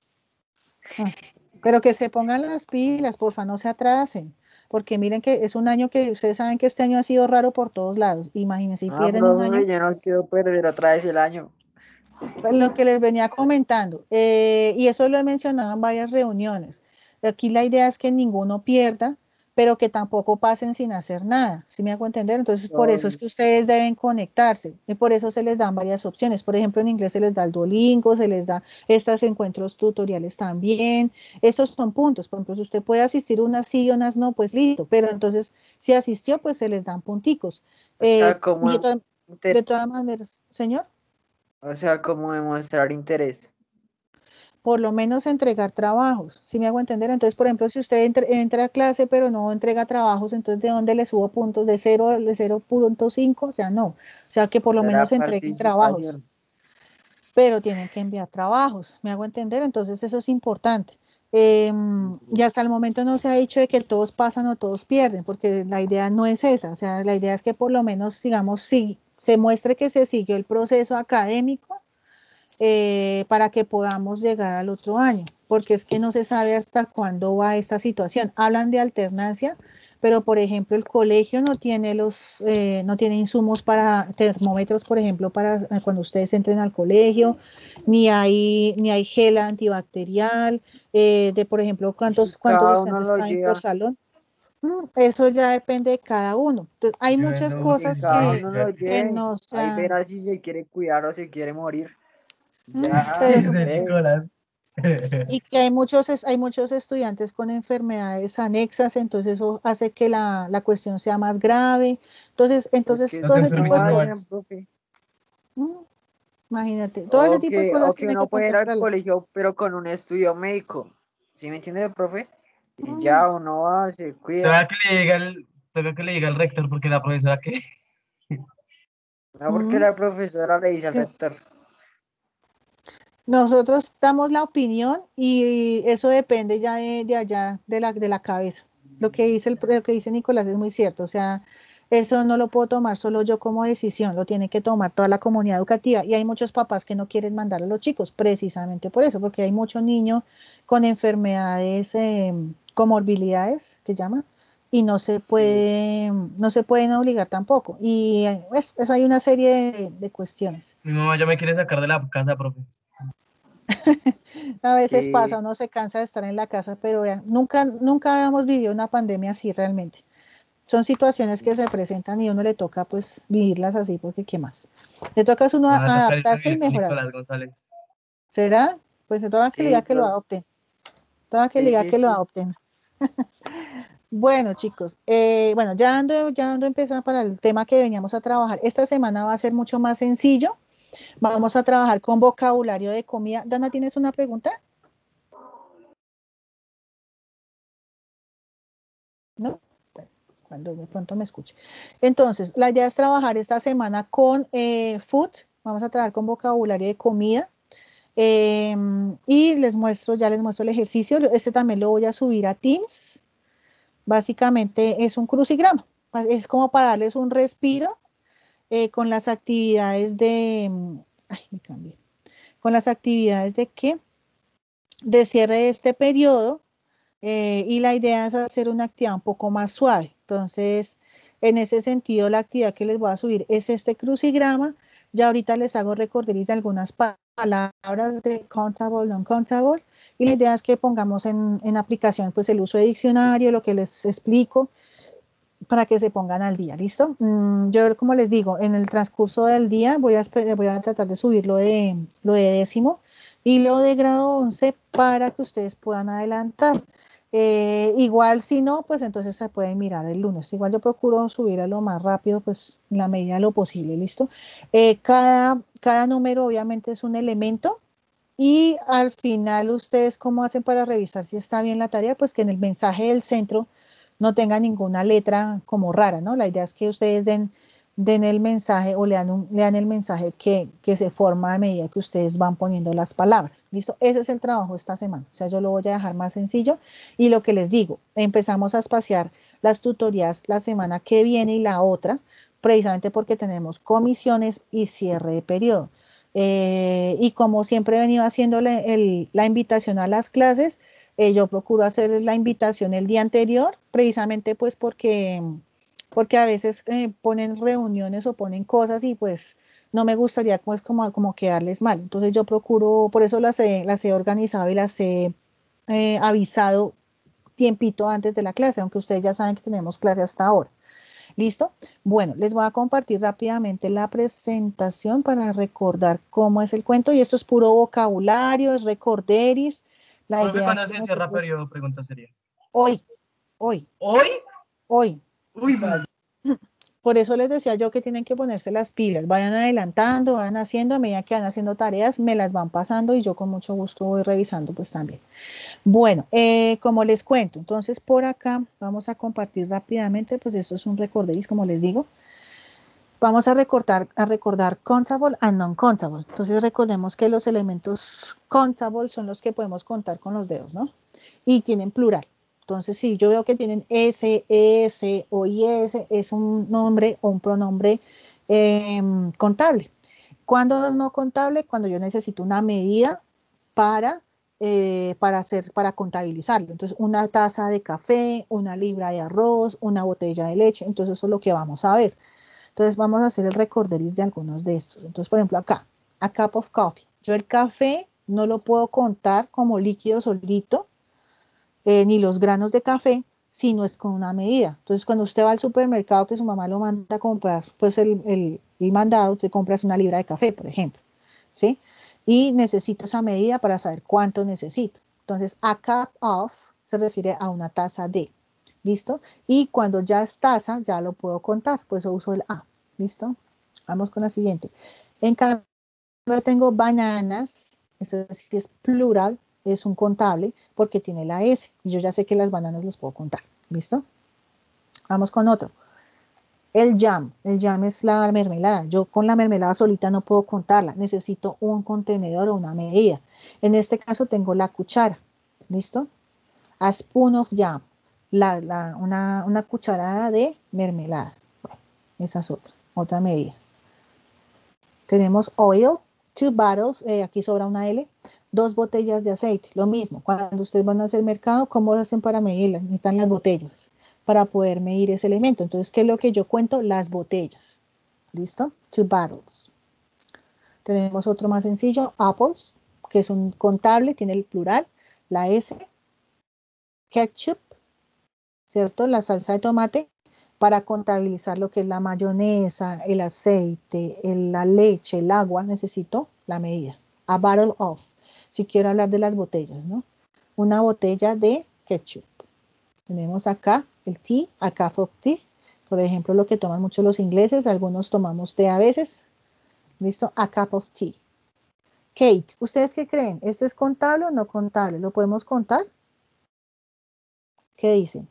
pero que se pongan las pilas, porfa, no se atrasen, porque miren que es un año que ustedes saben que este año ha sido raro por todos lados. Imagínense, si Ah, pierden un año, profe, yo no quiero perder otra vez el año. pues, lo que les venía comentando, y eso lo he mencionado en varias reuniones. Aquí la idea es que ninguno pierda, pero que tampoco pasen sin hacer nada, ¿sí me hago entender? Entonces, por eso es Obvio. que ustedes deben conectarse, y por eso se les dan varias opciones. Por ejemplo, en inglés se les da el Duolingo, se les da estos encuentros tutoriales también. Esos son puntos. Por ejemplo, si usted puede asistir unas sí y unas no, pues listo, pero entonces, si asistió, pues se les dan punticos. O sea, Y como de todas maneras, señor. como demostrar interés. Por lo menos entregar trabajos, ¿sí me hago entender? Entonces, por ejemplo, si usted entra a clase pero no entrega trabajos, entonces ¿de dónde le subo puntos? ¿De 0.5? O sea, no. O sea, que por lo De la menos entreguen trabajos, participación. pero tienen que enviar trabajos, ¿me hago entender? Entonces, eso es importante. Y hasta el momento no se ha dicho de que todos pasan o todos pierden, porque la idea no es esa. O sea, la idea es que por lo menos, digamos, sí, se muestre que se siguió el proceso académico, para que podamos llegar al otro año, porque es que no se sabe hasta cuándo va esta situación. Hablan de alternancia, pero por ejemplo el colegio no tiene no tiene insumos para termómetros, por ejemplo, para cuando ustedes entren al colegio, ni hay gel antibacterial, por ejemplo, cuántos Cada uno estudiantes lo caben por lleva. salón. Eso ya depende de cada uno. Entonces, hay Yo muchas no Que cosas cada utilicé uno lo que lleve. no Ahí sean, verá si se quiere cuidar o se quiere morir. pero Ya, eso de ve. Nicolás. y que hay muchos estudiantes con enfermedades anexas, entonces eso hace que la cuestión sea más grave. Pues que Los Todo ese tipo de no enfermitos cosas, vayan, novatos. profe. mm, imagínate, todo ese tipo de O cosas que tiene que uno puede ir al controlarlas. colegio, pero con un estudio médico. ¿Sí me entiende, profe? Y Mm, ya uno va, se Toca cuida. que le diga toca que le diga al rector porque la profesora que No porque mm, la profesora le dice al sí. rector. Nosotros damos la opinión y eso depende ya de allá, de la cabeza. Lo que dice Nicolás es muy cierto, o sea, eso no lo puedo tomar solo yo como decisión, lo tiene que tomar toda la comunidad educativa y hay muchos papás que no quieren mandar a los chicos precisamente por eso, porque hay muchos niños con enfermedades, comorbilidades, que llaman, y Sí. no se pueden obligar tampoco. Y eso hay una serie de cuestiones. mi mamá ya me quiere sacar de la casa, profe. A veces pasa, Sí. uno se cansa de estar en la casa, pero vean, nunca habíamos vivido una pandemia así realmente. Son situaciones que se presentan y uno le toca pues vivirlas así porque qué más. Le toca a uno Me va a tocar irme a adaptarse y vivir con mejorar. Nicolás González. ¿Será? Pues toda que le diga Sí, que lo adopten. Toda que le sí, diga sí, que lo sí. adopten. Bueno, chicos, bueno, ya ando a empezar para el tema que veníamos a trabajar. Esta semana va a ser mucho más sencillo. Vamos a trabajar con vocabulario de comida. Dana, ¿tienes una pregunta? ¿No? Bueno, cuando de pronto me escuche. Entonces, la idea es trabajar esta semana con food, vamos a trabajar con vocabulario de comida, y ya les muestro el ejercicio, este también lo voy a subir a Teams, básicamente es un crucigrama, es como para darles un respiro, con las actividades ay, me cambié, con las actividades de cierre de este periodo. Y la idea es hacer una actividad un poco más suave. Entonces, en ese sentido, la actividad que les voy a subir es este crucigrama. Ya ahorita les hago recorderis de algunas palabras de countable, non-countable, y la idea es que pongamos en aplicación pues el uso de diccionario, lo que les explico, para que se pongan al día, ¿listo? Yo, como les digo, en el transcurso del día voy a tratar de subir lo de décimo y lo de grado 11 para que ustedes puedan adelantar. Igual si no, pues entonces se pueden mirar el lunes. Igual yo procuro subir a lo más rápido, pues en la medida de lo posible, ¿listo? Cada número obviamente es un elemento y al final ustedes cómo hacen para revisar si está bien la tarea, pues que en el mensaje del centro no tenga ninguna letra como rara, ¿no? La idea es que ustedes den el mensaje o lean el mensaje que se forma a medida que ustedes van poniendo las palabras. ¿Listo? Ese es el trabajo esta semana. O sea, yo lo voy a dejar más sencillo. Y lo que les digo, empezamos a espaciar las tutorías la semana que viene y la otra, precisamente porque tenemos comisiones y cierre de periodo. Y como siempre he venido haciendo la invitación a las clases, yo procuro hacer la invitación el día anterior, precisamente pues porque a veces ponen reuniones o ponen cosas y pues no me gustaría pues como quedarles mal. Entonces yo procuro, por eso las he organizado y las he avisado tiempito antes de la clase, aunque ustedes ya saben que tenemos clase hasta ahora. ¿Listo? Bueno, les voy a compartir rápidamente la presentación para recordar cómo es el cuento y esto es puro vocabulario, es recorderis. La Profe, idea es ¿cuándo que se cierra nosotros periodo? Pregunta sería. hoy. ¿Hoy? Uy, vaya. Por eso les decía yo que tienen que ponerse las pilas, vayan adelantando, vayan haciendo, a medida que van haciendo tareas, me las van pasando y yo con mucho gusto voy revisando pues también. Bueno, como les cuento, entonces por acá vamos a compartir rápidamente, pues esto es un recorderis, como les digo. Vamos a recordar countable and non-countable. Entonces recordemos que los elementos countable son los que podemos contar con los dedos, ¿no? Y tienen plural. Entonces, si yo veo que tienen S, ES o IS, es un nombre o un pronombre contable. ¿Cuándo es no contable? Cuando yo necesito una medida para contabilizarlo. Entonces, una taza de café, una libra de arroz, una botella de leche. Entonces, eso es lo que vamos a ver. Entonces, vamos a hacer el recorderis de algunos de estos. Entonces, por ejemplo, acá, a cup of coffee. Yo el café no lo puedo contar como líquido solito, ni los granos de café, si no es con una medida. Entonces, cuando usted va al supermercado que su mamá lo manda a comprar, pues el mandado, usted compra una libra de café, por ejemplo, ¿sí? Y necesito esa medida para saber cuánto necesito. Entonces, a cup of se refiere a una taza de, ¿listo? Y cuando ya es taza, ya lo puedo contar, por eso uso el a, ¿listo? Vamos con la siguiente. En cambio, tengo bananas, eso sí es plural, es un contable porque tiene la S. Y yo ya sé que las bananas las puedo contar. ¿Listo? Vamos con otro. El jam es la mermelada. Yo con la mermelada solita no puedo contarla. Necesito un contenedor o una medida. En este caso tengo la cuchara. ¿Listo? A spoon of jam. Una cucharada de mermelada. Bueno, esa es otra medida. Tenemos oil, 2 bottles, aquí sobra una L, 2 botellas de aceite, lo mismo. Cuando ustedes van a hacer mercado, ¿cómo hacen para medirlas? Necesitan las botellas para poder medir ese elemento. Entonces, ¿qué es lo que yo cuento? Las botellas. ¿Listo? 2 bottles. Tenemos otro más sencillo, apples, que es un contable, tiene el plural, la S, ketchup, ¿cierto? La salsa de tomate, para contabilizar lo que es la mayonesa, el aceite, la leche, el agua, necesito la medida. A bottle of, si quiero hablar de las botellas, ¿no? Una botella de ketchup. Tenemos acá el tea, a cup of tea. Por ejemplo, lo que toman mucho los ingleses, algunos tomamos té a veces. ¿Listo? A cup of tea. Kate, ¿ustedes qué creen? ¿Este es contable o no contable? ¿Lo podemos contar? ¿Qué dicen?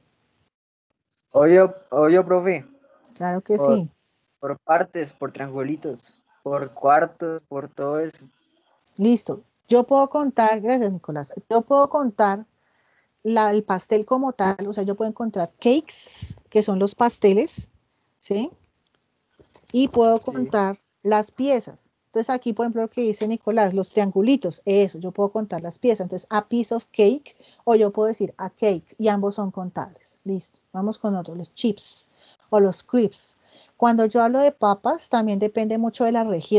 Obvio, profe. Claro que Por, sí. por partes, por triangulitos, por cuartos, por todo eso. Listo. Yo puedo contar, gracias Nicolás, yo puedo contar el pastel como tal, o sea, yo puedo encontrar cakes, que son los pasteles, ¿sí? Y puedo contar las piezas. Entonces aquí, por ejemplo, lo que dice Nicolás, los triangulitos, eso, yo puedo contar las piezas. Entonces, a piece of cake, o yo puedo decir a cake, y ambos son contables. Listo. Vamos con otros, los chips o los crisps. Cuando yo hablo de papas, también depende mucho de la región.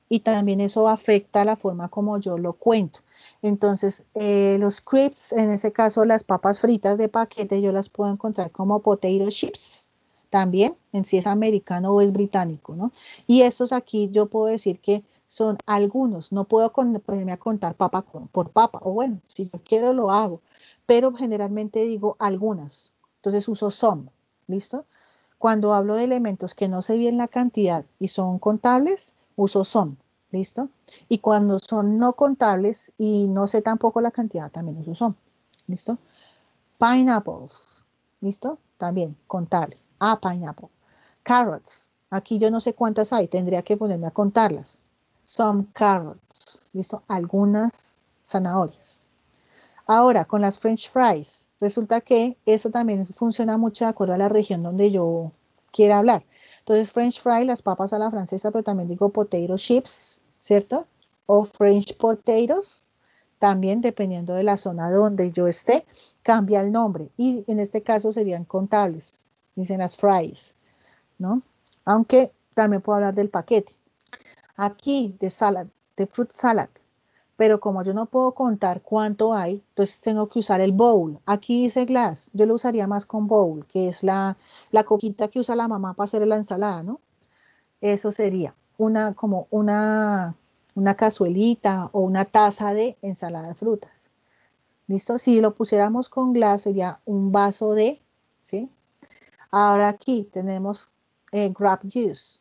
y también eso afecta la forma como yo lo cuento. Entonces, los crisps, en ese caso las papas fritas de paquete, yo las puedo encontrar como potato chips, también, en si es americano o es británico, ¿no? Y estos aquí yo puedo decir que son algunos, no puedo ponerme a contar papa por papa, o bueno, si yo quiero lo hago, pero generalmente digo algunas, entonces uso some, ¿listo? Cuando hablo de elementos que no sé bien la cantidad y son contables, uso some, ¿listo? Y cuando son no contables y no sé tampoco la cantidad, también uso some, ¿listo? Pineapples, ¿listo? También contable. Pineapple. Carrots, aquí yo no sé cuántas hay, tendría que ponerme a contarlas. Some carrots, ¿listo? Algunas zanahorias. Ahora, con las French fries, resulta que eso también funciona mucho de acuerdo a la región donde yo quiera hablar. Entonces, French fry, las papas a la francesa, pero también digo potato chips, ¿cierto? O French potatoes, también dependiendo de la zona donde yo esté, cambia el nombre. Y en este caso serían contables, dicen las fries, ¿no? Aunque también puedo hablar del paquete. Aquí, de salad, de fruit salad. Pero como yo no puedo contar cuánto hay, entonces tengo que usar el bowl. Aquí dice glass, yo lo usaría más con bowl, que es la coquita que usa la mamá para hacer la ensalada, ¿no? Eso sería como una cazuelita o una taza de ensalada de frutas. ¿Listo? Si lo pusiéramos con glass sería un vaso de, ¿sí? Ahora aquí tenemos grape juice.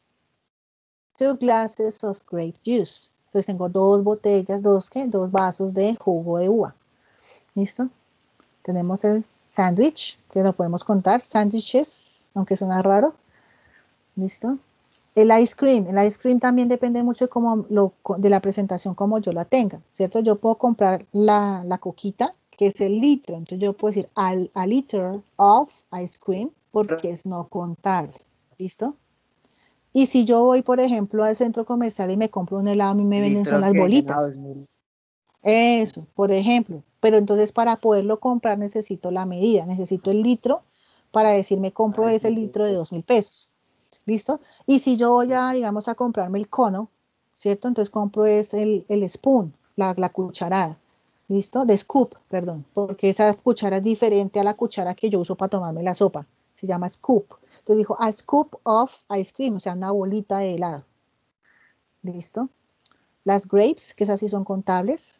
2 glasses of grape juice. Entonces tengo 2 botellas, 2 vasos de jugo de uva. ¿Listo? Tenemos el sándwich, que lo podemos contar. Sándwiches, aunque suena raro. ¿Listo? El ice cream también depende mucho de la presentación como yo la tenga, ¿cierto? Yo puedo comprar la coquita, que es el litro. Entonces yo puedo decir a liter of ice cream, porque es no contable. ¿Listo? Y si yo voy, por ejemplo, al centro comercial y me compro un helado, a mí me venden son Litro las que llena bolitas. 2000. Eso, por ejemplo. Pero entonces para poderlo comprar necesito la medida, necesito el litro para decirme compro ese litro de 2.000 pesos. ¿Listo? Y si yo voy a, digamos, a comprarme el cono, ¿cierto? Entonces compro es el spoon, la cucharada. ¿Listo? De scoop, perdón, porque esa cuchara es diferente a la cuchara que yo uso para tomarme la sopa. Se llama scoop. Entonces dijo, a scoop of ice cream, o sea, una bolita de helado. ¿Listo? Las grapes, que esas sí son contables.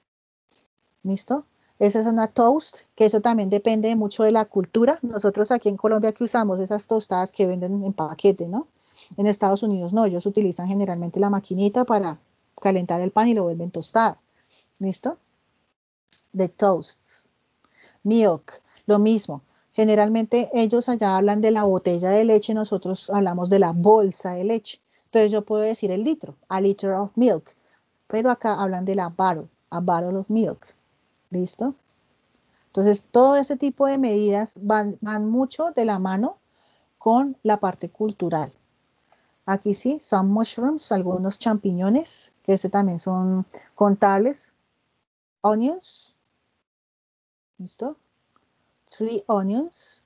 ¿Listo? Esa es una toast, que eso también depende mucho de la cultura. Nosotros aquí en Colombia que usamos esas tostadas que venden en paquete, ¿no? En Estados Unidos no, ellos utilizan generalmente la maquinita para calentar el pan y lo vuelven tostada. ¿Listo? De toasts. Milk, lo mismo. Generalmente ellos allá hablan de la botella de leche, nosotros hablamos de la bolsa de leche. Entonces yo puedo decir el litro, a liter of milk, pero acá hablan de la bottle, a bottle of milk. ¿Listo? Entonces todo ese tipo de medidas van mucho de la mano con la parte cultural. Aquí sí, some mushrooms, algunos champiñones, que ese también son contables. Onions, ¿listo? 3 onions,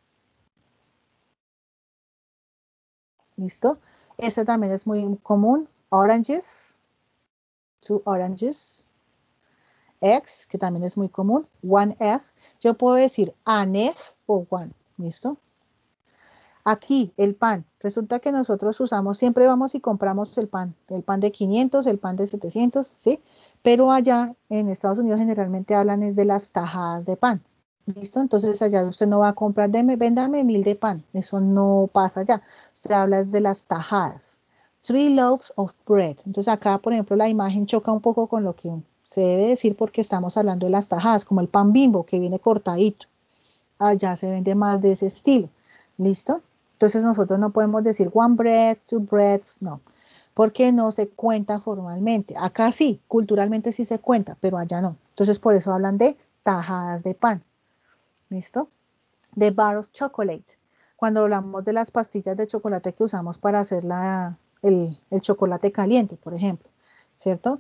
¿listo? Ese también es muy común. Oranges, 2 oranges. Eggs, que también es muy común. 1 egg. Yo puedo decir an egg o one, ¿listo? Aquí, el pan. Resulta que nosotros usamos, siempre vamos y compramos el pan de 500, el pan de 700, ¿sí? Pero allá en Estados Unidos generalmente hablan es de las tajadas de pan. ¿Listo? Entonces allá usted no va a comprar, véndame 1000 de pan. Eso no pasa allá. Usted habla es de las tajadas. 3 loaves of bread. Entonces acá, por ejemplo, la imagen choca un poco con lo que se debe decir porque estamos hablando de las tajadas, como el pan Bimbo que viene cortadito. Allá se vende más de ese estilo. ¿Listo? Entonces nosotros no podemos decir 1 bread, 2 breads, no, porque no se cuenta formalmente. Acá sí, culturalmente sí se cuenta, pero allá no. Entonces por eso hablan de tajadas de pan. ¿Listo? De bar of chocolate. Cuando hablamos de las pastillas de chocolate que usamos para hacer el chocolate caliente, por ejemplo, ¿cierto?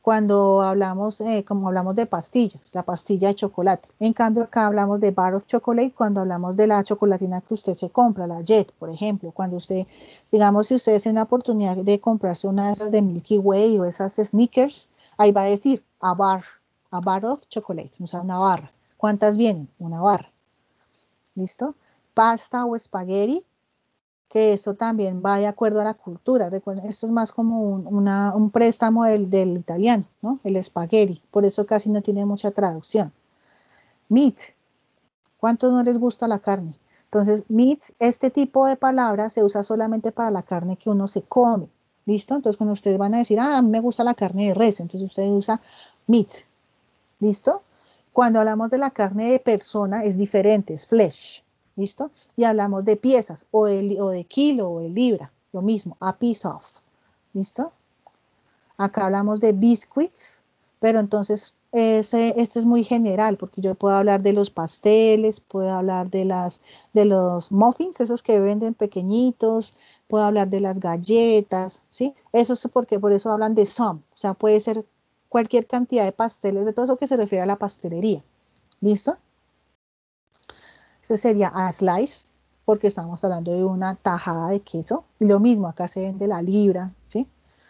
cuando hablamos, como hablamos de pastillas, la pastilla de chocolate. En cambio, acá hablamos de bar of chocolate cuando hablamos de la chocolatina que usted se compra, la Jet, por ejemplo. Cuando usted, digamos, si usted tiene la oportunidad de comprarse una de esas de Milky Way o esas Snickers, ahí va a decir a bar of chocolate, o sea, una barra. ¿Cuántas vienen? Una barra. ¿Listo? Pasta o espagueti, que eso también va de acuerdo a la cultura. Recuerden, esto es más como un préstamo del italiano, ¿no? El espagueti, por eso casi no tiene mucha traducción. Meat, ¿cuántos no les gusta la carne? Entonces, meat, este tipo de palabra se usa solamente para la carne que uno se come, ¿listo? Entonces, cuando ustedes van a decir, a mí me gusta la carne de res, entonces ustedes usan meat, ¿listo? Cuando hablamos de la carne de persona es diferente, es flesh, ¿listo? Y hablamos de piezas o de kilo o de libra, lo mismo, a piece of, ¿listo? Acá hablamos de biscuits, pero entonces este es muy general porque yo puedo hablar de los pasteles, puedo hablar de los muffins, esos que venden pequeñitos, puedo hablar de las galletas, ¿sí? Eso es porque por eso hablan de some, o sea, puede ser cualquier cantidad de pasteles, de todo eso que se refiere a la pastelería. ¿Listo? Ese sería a slice, porque estamos hablando de una tajada de queso. Y lo mismo, acá se vende la libra, ¿sí?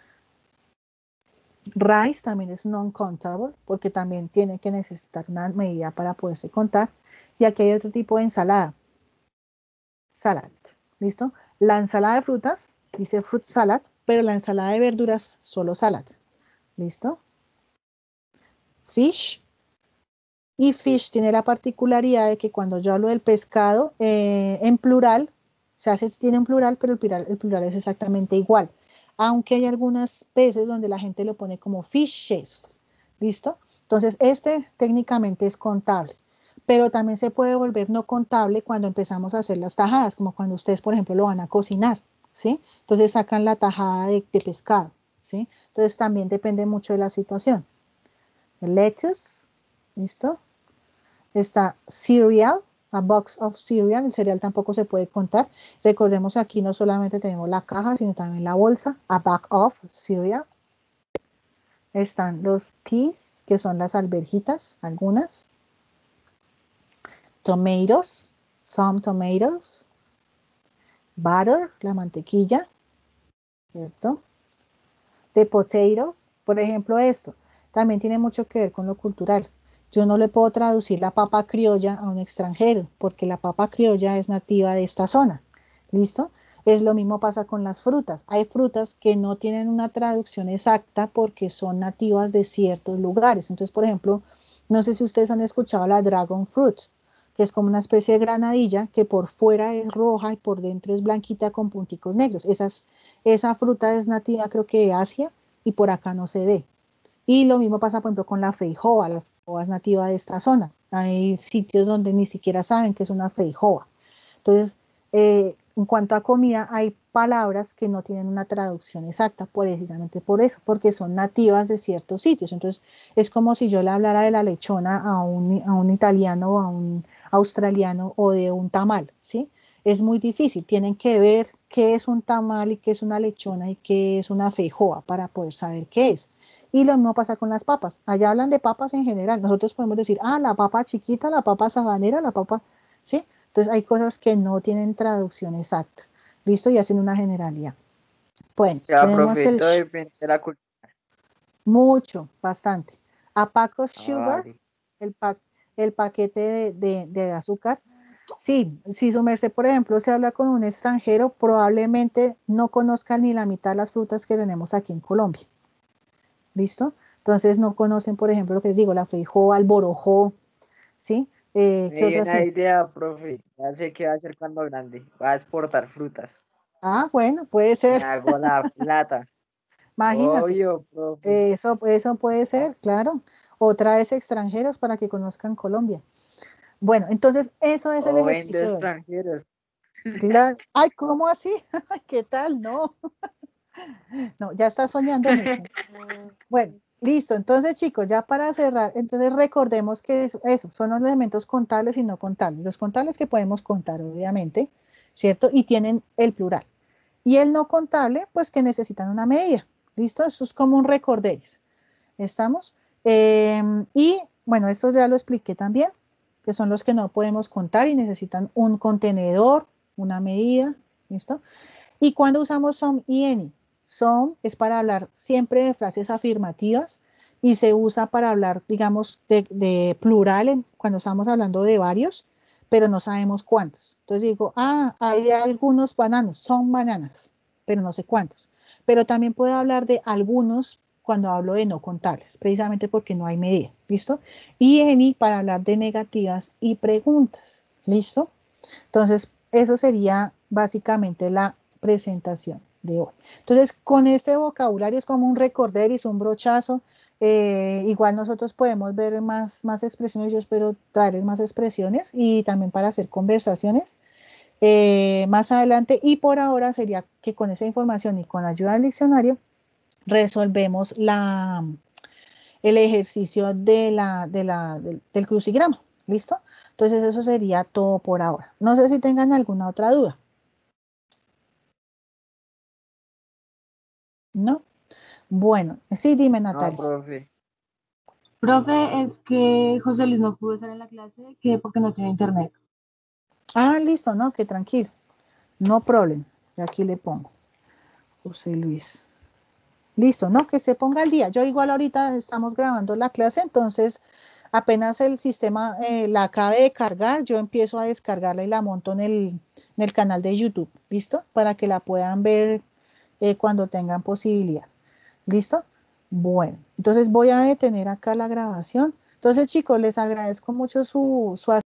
Rice también es non-countable, porque también tiene que necesitar una medida para poderse contar. Y aquí hay otro tipo de ensalada. Salad, ¿listo? La ensalada de frutas dice fruit salad, pero la ensalada de verduras solo salad. ¿Listo? Fish. Y fish tiene la particularidad de que cuando yo hablo del pescado en plural, o sea, se tiene en plural, pero el plural es exactamente igual. Aunque hay algunas veces donde la gente lo pone como fishes. ¿Listo? Entonces, este técnicamente es contable. Pero también se puede volver no contable cuando empezamos a hacer las tajadas, como cuando ustedes, por ejemplo, lo van a cocinar. ¿Sí? Entonces sacan la tajada de pescado. ¿Sí? Entonces también depende mucho de la situación. El lettuce. ¿Listo? Está cereal, a box of cereal, el cereal tampoco se puede contar. Recordemos aquí no solamente tenemos la caja, sino también la bolsa, a bag of cereal. Están los peas, que son las alverjitas, algunas. Tomatoes, some tomatoes. Butter, la mantequilla, ¿cierto? The potatoes, por ejemplo esto, también tiene mucho que ver con lo cultural. Yo no le puedo traducir la papa criolla a un extranjero, porque la papa criolla es nativa de esta zona. ¿Listo? Es lo mismo pasa con las frutas. Hay frutas que no tienen una traducción exacta porque son nativas de ciertos lugares. Entonces, por ejemplo, no sé si ustedes han escuchado la dragon fruit, que es como una especie de granadilla que por fuera es roja y por dentro es blanquita con punticos negros. Esa fruta es nativa, creo que de Asia, y por acá no se ve. Y lo mismo pasa, por ejemplo, con la feijoa. La feijoa es nativa de esta zona. Hay sitios donde ni siquiera saben que es una feijoa. Entonces, en cuanto a comida, hay palabras que no tienen una traducción exacta, precisamente por eso, porque son nativas de ciertos sitios. Entonces, es como si yo le hablara de la lechona a un italiano o a un australiano o de un tamal, ¿sí? Es muy difícil. Tienen que ver qué es un tamal y qué es una lechona y qué es una feijoa para poder saber qué es. Y lo mismo pasa con las papas. Allá hablan de papas en general. Nosotros podemos decir, la papa chiquita, la papa sabanera, la papa, ¿sí? Entonces hay cosas que no tienen traducción exacta. ¿Listo? Y hacen una generalidad. Bueno, O sea, tenemos profe, el todo depende de la cultura. mucho, bastante. A pack of sugar, Vale. el paquete de azúcar. Sí, si su merced, por ejemplo, se habla con un extranjero, probablemente no conozca ni la mitad de las frutas que tenemos aquí en Colombia. ¿Listo? Entonces no conocen, por ejemplo, lo que les digo, la feijoa, el borojó, ¿sí? Me ¿Qué dio otra una sí? idea, profe. Ya sé qué va a hacer cuando grande. Va a exportar frutas. Bueno, puede Me ser, hago la plata. imagínate. Obvio, profe. Eso puede ser, claro. O traes extranjeros para que conozcan Colombia. Bueno, entonces eso es el O vendo ejercicio de hoy. extranjeros. Claro. Ay, ¿cómo así? ¿Qué tal? No, no, ya estás soñando mucho. Bueno, listo. Entonces, chicos, ya para cerrar, entonces recordemos que eso son los elementos contables y no contables. Los contables que podemos contar, obviamente, ¿cierto? Y tienen el plural. Y el no contable, pues que necesitan una medida. ¿Listo? Eso es como un recorderis. ¿Estamos? Y bueno, esto ya lo expliqué también, que son los que no podemos contar y necesitan un contenedor, una medida, ¿listo? Y cuando usamos some y any, some es para hablar siempre de frases afirmativas y se usa para hablar, digamos, de plural cuando estamos hablando de varios, pero no sabemos cuántos. Entonces digo, hay algunos bananos, son bananas, pero no sé cuántos. Pero también puedo hablar de algunos cuando hablo de no contables, precisamente porque no hay medida, ¿listo? Y any para hablar de negativas y preguntas, ¿listo? Entonces, eso sería básicamente la presentación de hoy. Entonces, con este vocabulario es como un recorderis, un brochazo. Igual nosotros podemos ver más expresiones, yo espero traerles más expresiones y también para hacer conversaciones más adelante. Y por ahora sería que con esa información y con ayuda del diccionario resolvemos el ejercicio del crucigrama. ¿Listo? Entonces eso sería todo por ahora. No sé si tengan alguna otra duda. ¿No? Bueno, sí, dime, Natalia. No, profe. Profe, es que José Luis no pudo estar en la clase, que porque no tiene internet. Listo, no, que tranquilo. No problem. Y aquí le pongo. José Luis. Listo, ¿no? Que se ponga al día. Yo igual ahorita estamos grabando la clase, entonces apenas el sistema la acabe de cargar, yo empiezo a descargarla y la monto en el canal de YouTube, ¿listo? Para que la puedan ver cuando tengan posibilidad. ¿Listo? Bueno, entonces voy a detener acá la grabación. Entonces, chicos, les agradezco mucho su